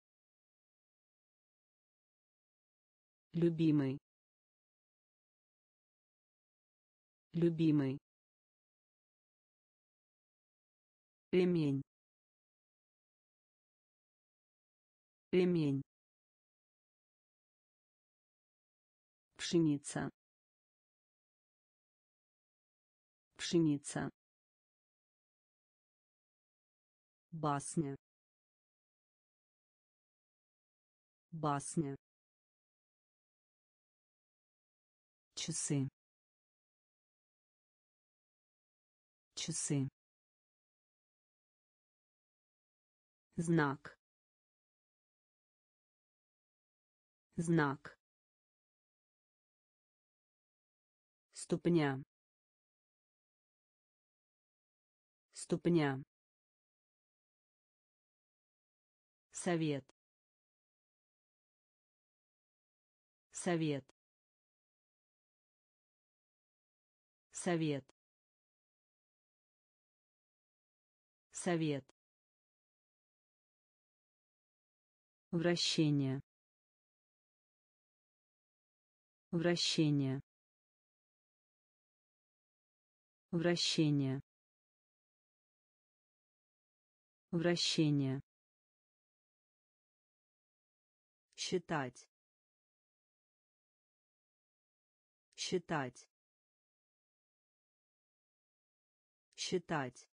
Любимый. Любимый. Ремень. Ремень. Пшеница. Пшеница. Басня. Басня. Часы. Часы. Знак. Знак. Ступня. Ступня. Совет. Совет. Совет. Совет. Вращение. Вращение. Вращение. Вращение. Считать. Считать. Считать.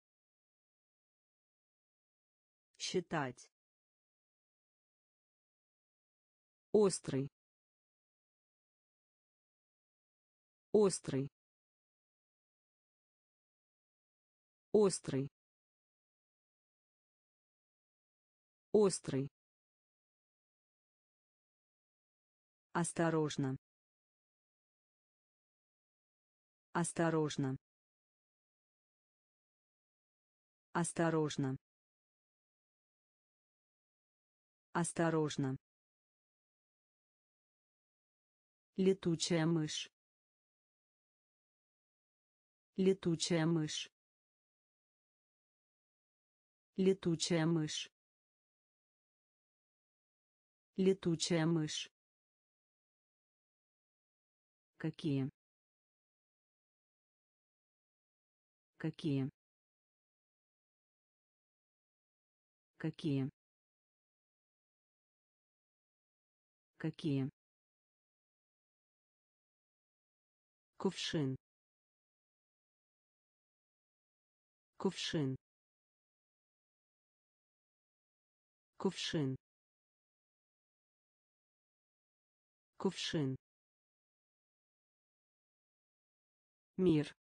Считать. Острый. Острый. Острый. Острый. Осторожно. Осторожно. Осторожно. Осторожно. Летучая мышь. Летучая мышь. Летучая мышь. Летучая мышь. Какие? Какие? Какие? Какие? Кувшин. Кувшин. Кувшин. Кувшин. Мир.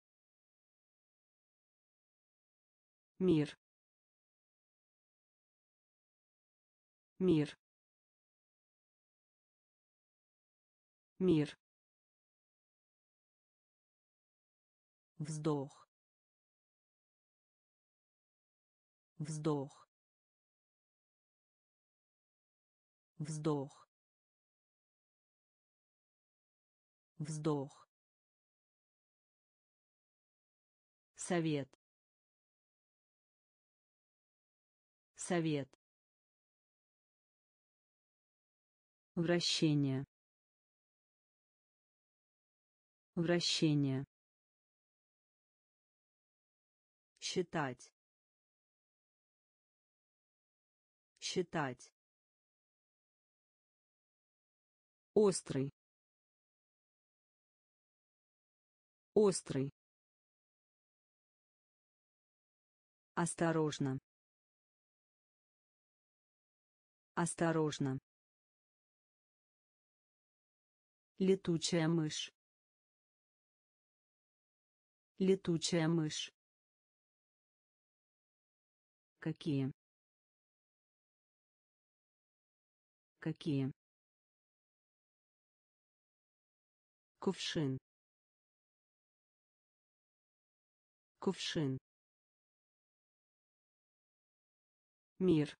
Мир. Мир. Мир. Вздох. Вздох. Вздох. Вздох. Совет. Совет. Вращение. Вращение. Считать. Считать. Острый. Острый. Осторожно. Осторожно. Летучая мышь. Летучая мышь. Какие? Какие? Кувшин. Кувшин. Мир.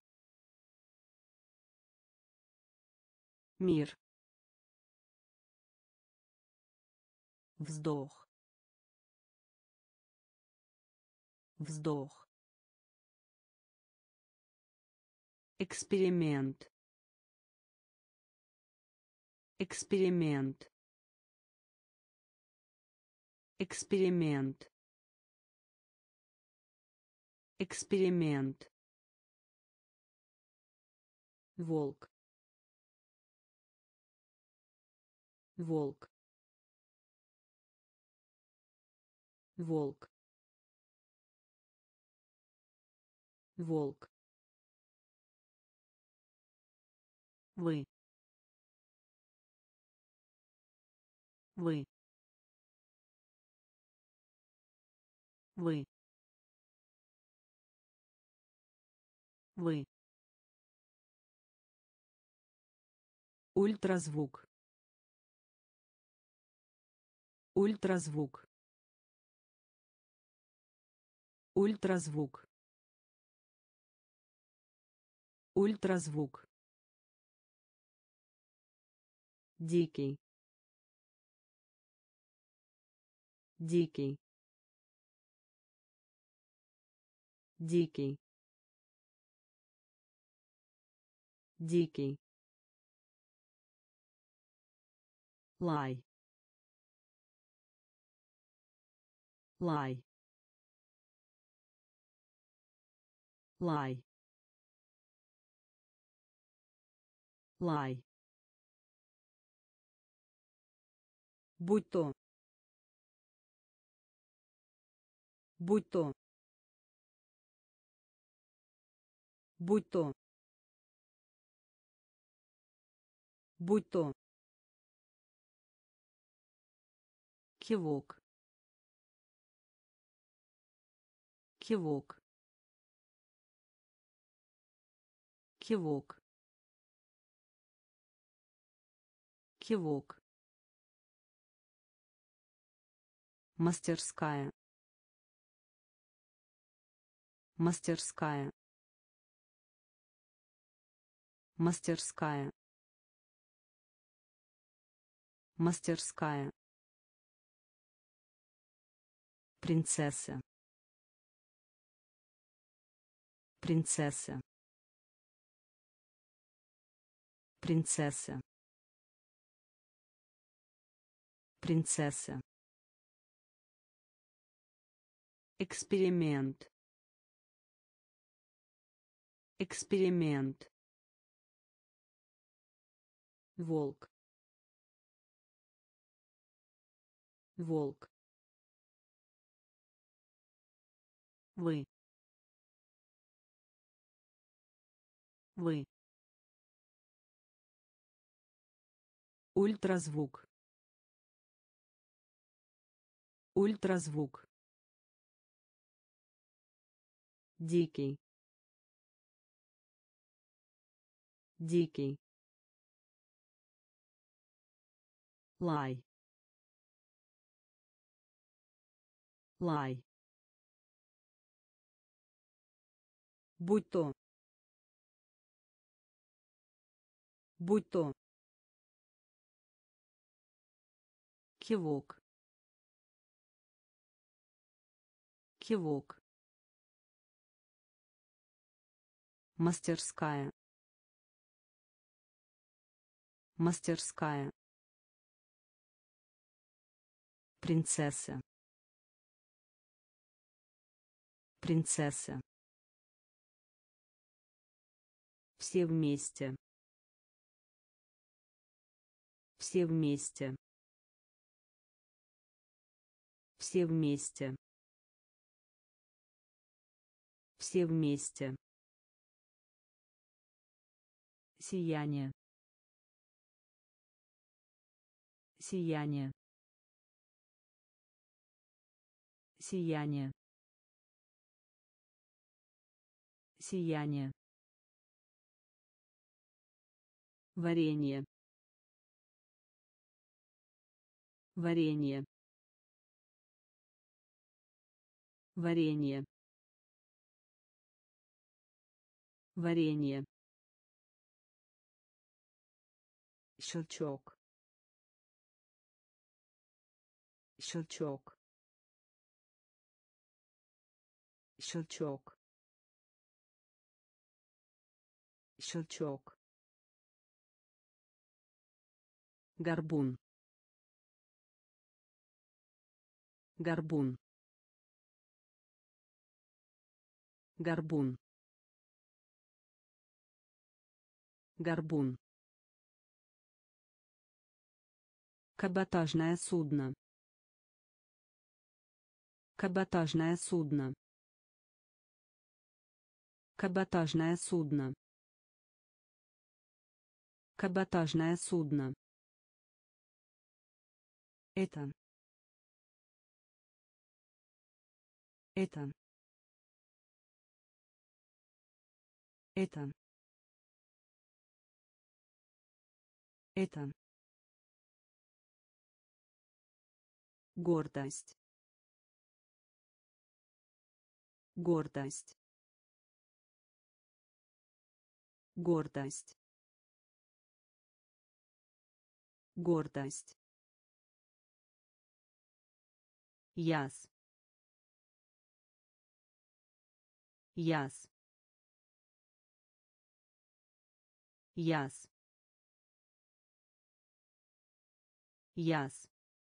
Мир. Вздох. Вздох. Эксперимент. Эксперимент. Эксперимент. Эксперимент. Волк. Волк. Волк. Волк. Вы. Вы. Вы. Вы. Ультразвук. Ультразвук. Ультразвук. Ультразвук. Дикий. Дикий. Дикий. Дикий. Лай. Лай. Лай. Лай. Будь то. Будь то. Будь то. Будь то. Кивок. Кивок. Кивок. Кивок. Мастерская. Мастерская. Мастерская. Мастерская. Принцесса. Принцесса. Принцесса. Принцесса. Эксперимент. Эксперимент. Волк. Волк. Вы. Вы. Ультразвук. Ультразвук. Дикий. Дикий. Лай. Лай. Будь то. Будь то. Кивок. Кивок. Мастерская. Мастерская. Принцесса. Принцесса. Все вместе. Все вместе. Все вместе. Все вместе. Сияние. Сияние. Сияние. Сияние. Варенье. Варенье. Варенье. Варенье. Щелчок. Щелчок. Щелчок. щелчок, горбун, горбун, горбун, горбун, каботажное судно, каботажное судно, каботажное судно, каботажное судно, это, это, это, это, гордость, гордость, гордость, гордость, яс, яс, яс, яс,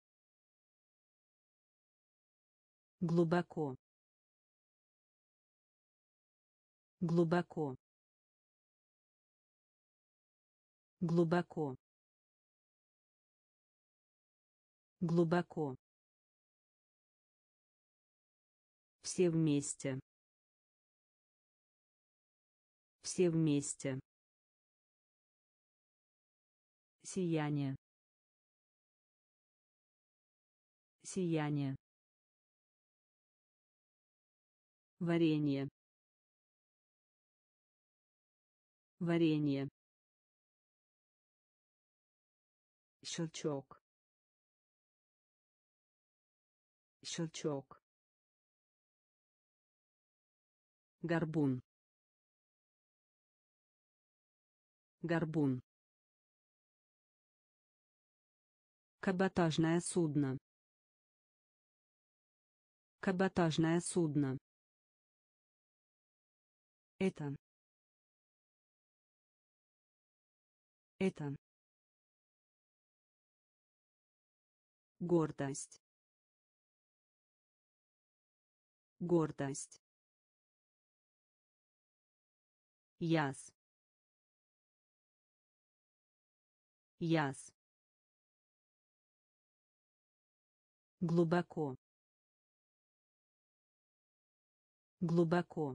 глубоко, глубоко, глубоко, глубоко, все вместе, все вместе, сияние, сияние, варенье, варенье, щелчок, щелчок, горбун, горбун, каботажное судно, каботажное судно, это, это, гордость, гордость, яс, яс, глубоко, глубоко,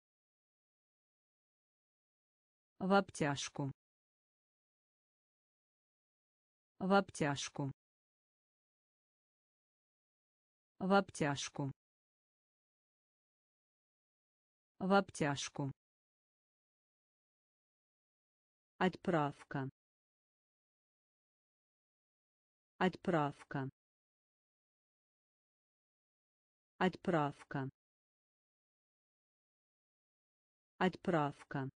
в обтяжку, в обтяжку, в обтяжку, в обтяжку, отправка, отправка, отправка, отправка,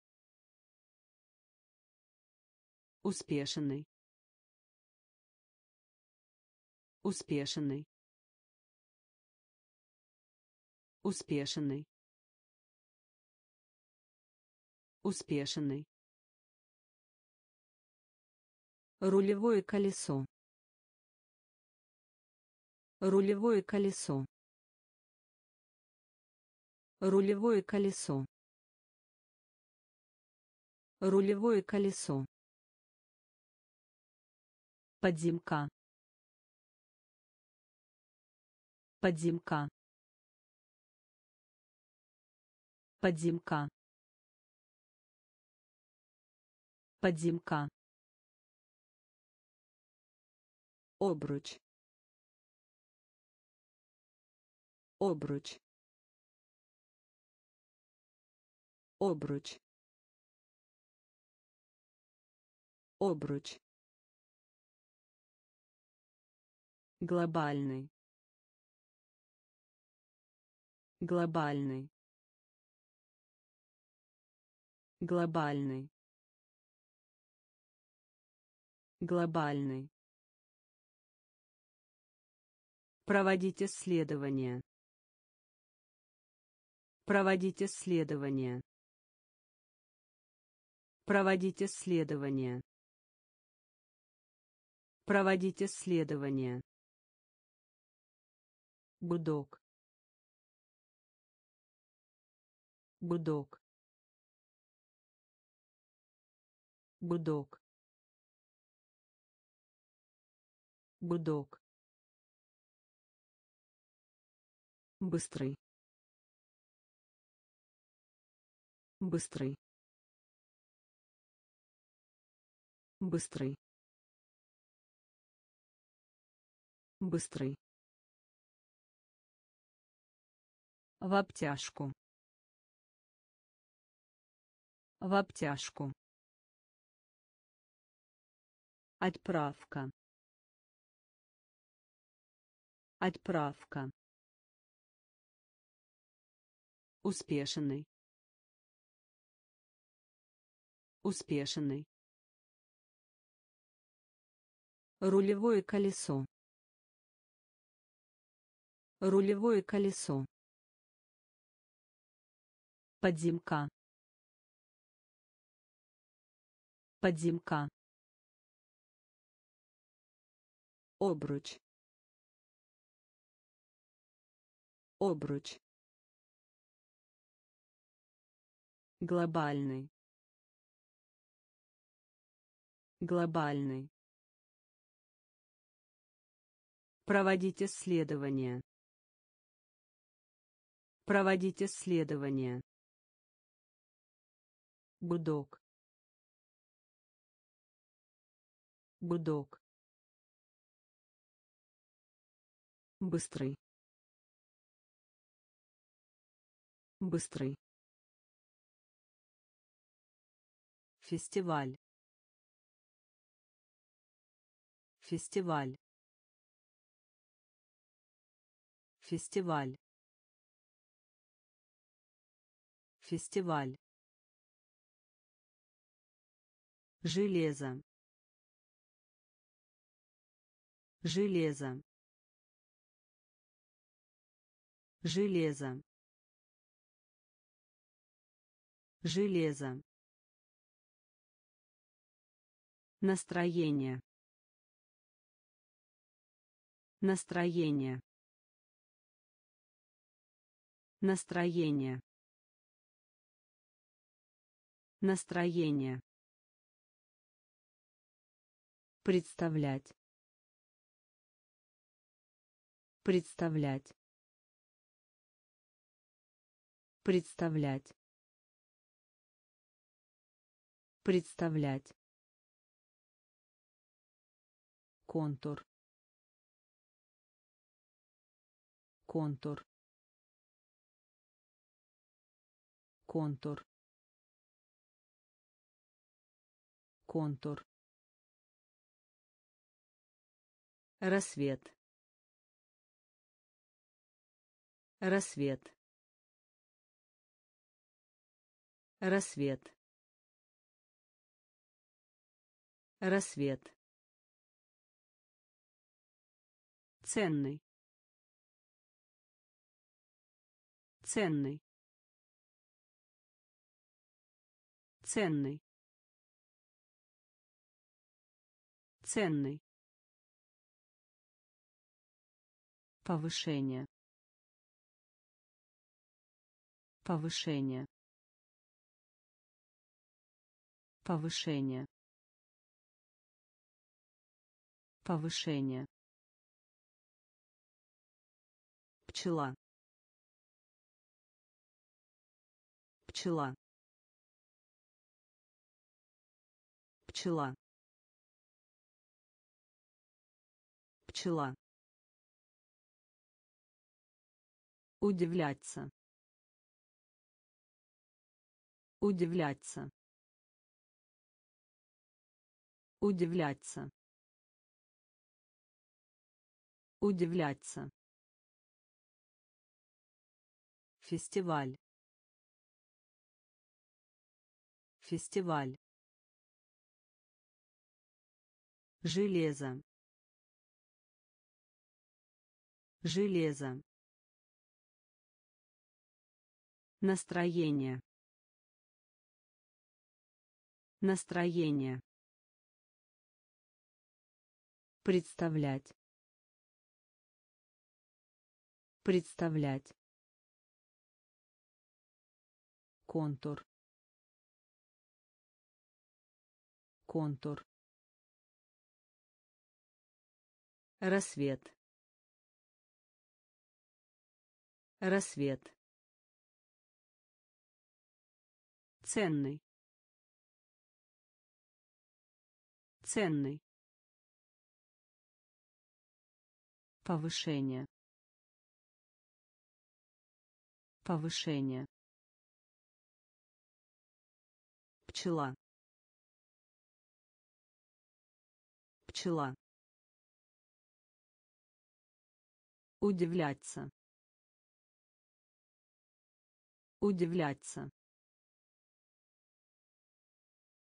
успешный, успешный, успешный, успешный, рулевое колесо, рулевое колесо, рулевое колесо, рулевое колесо, подземка, подземка, подземка, подземка, обруч, обруч, обруч, обруч, глобальный, глобальный, глобальный, глобальный, проводить исследования, проводить исследования, Проводить исследования. Проводить исследования. Гудок. Гудок. Гудок. Гудок. Быстрый. Быстрый. Быстрый. Быстрый. В обтяжку. В обтяжку. Отправка. Отправка. Успешный. Успешный. Рулевое колесо. Рулевое колесо. Подземка. Подземка. Обруч. Обруч. Глобальный. Глобальный. Проводить исследования. Проводить исследования. Гудок. Гудок. Быстрый. Быстрый. Фестиваль. Фестиваль. Фестиваль. Фестиваль. Железо. Железо. Железо. Железо. Настроение. Настроение. Настроение. Настроение. Представлять. Представлять. Представлять. Представлять. Контур. Контур. Контур. Контур. Рассвет. Рассвет. Рассвет. Рассвет. Ценный. Ценный. Ценный. Ценный. Повышение. Повышение. Повышение. Повышение. Пчела. Пчела. Пчела. Пчела. Удивляться. Удивляться. Удивляться. Удивляться. Фестиваль. Фестиваль. Железо. Железо. Настроение. Настроение. Представлять. Представлять. Контур. Контур. Рассвет. Рассвет. Ценный. Ценный. Повышение. Повышение. Пчела. Пчела. Удивляться. Удивляться.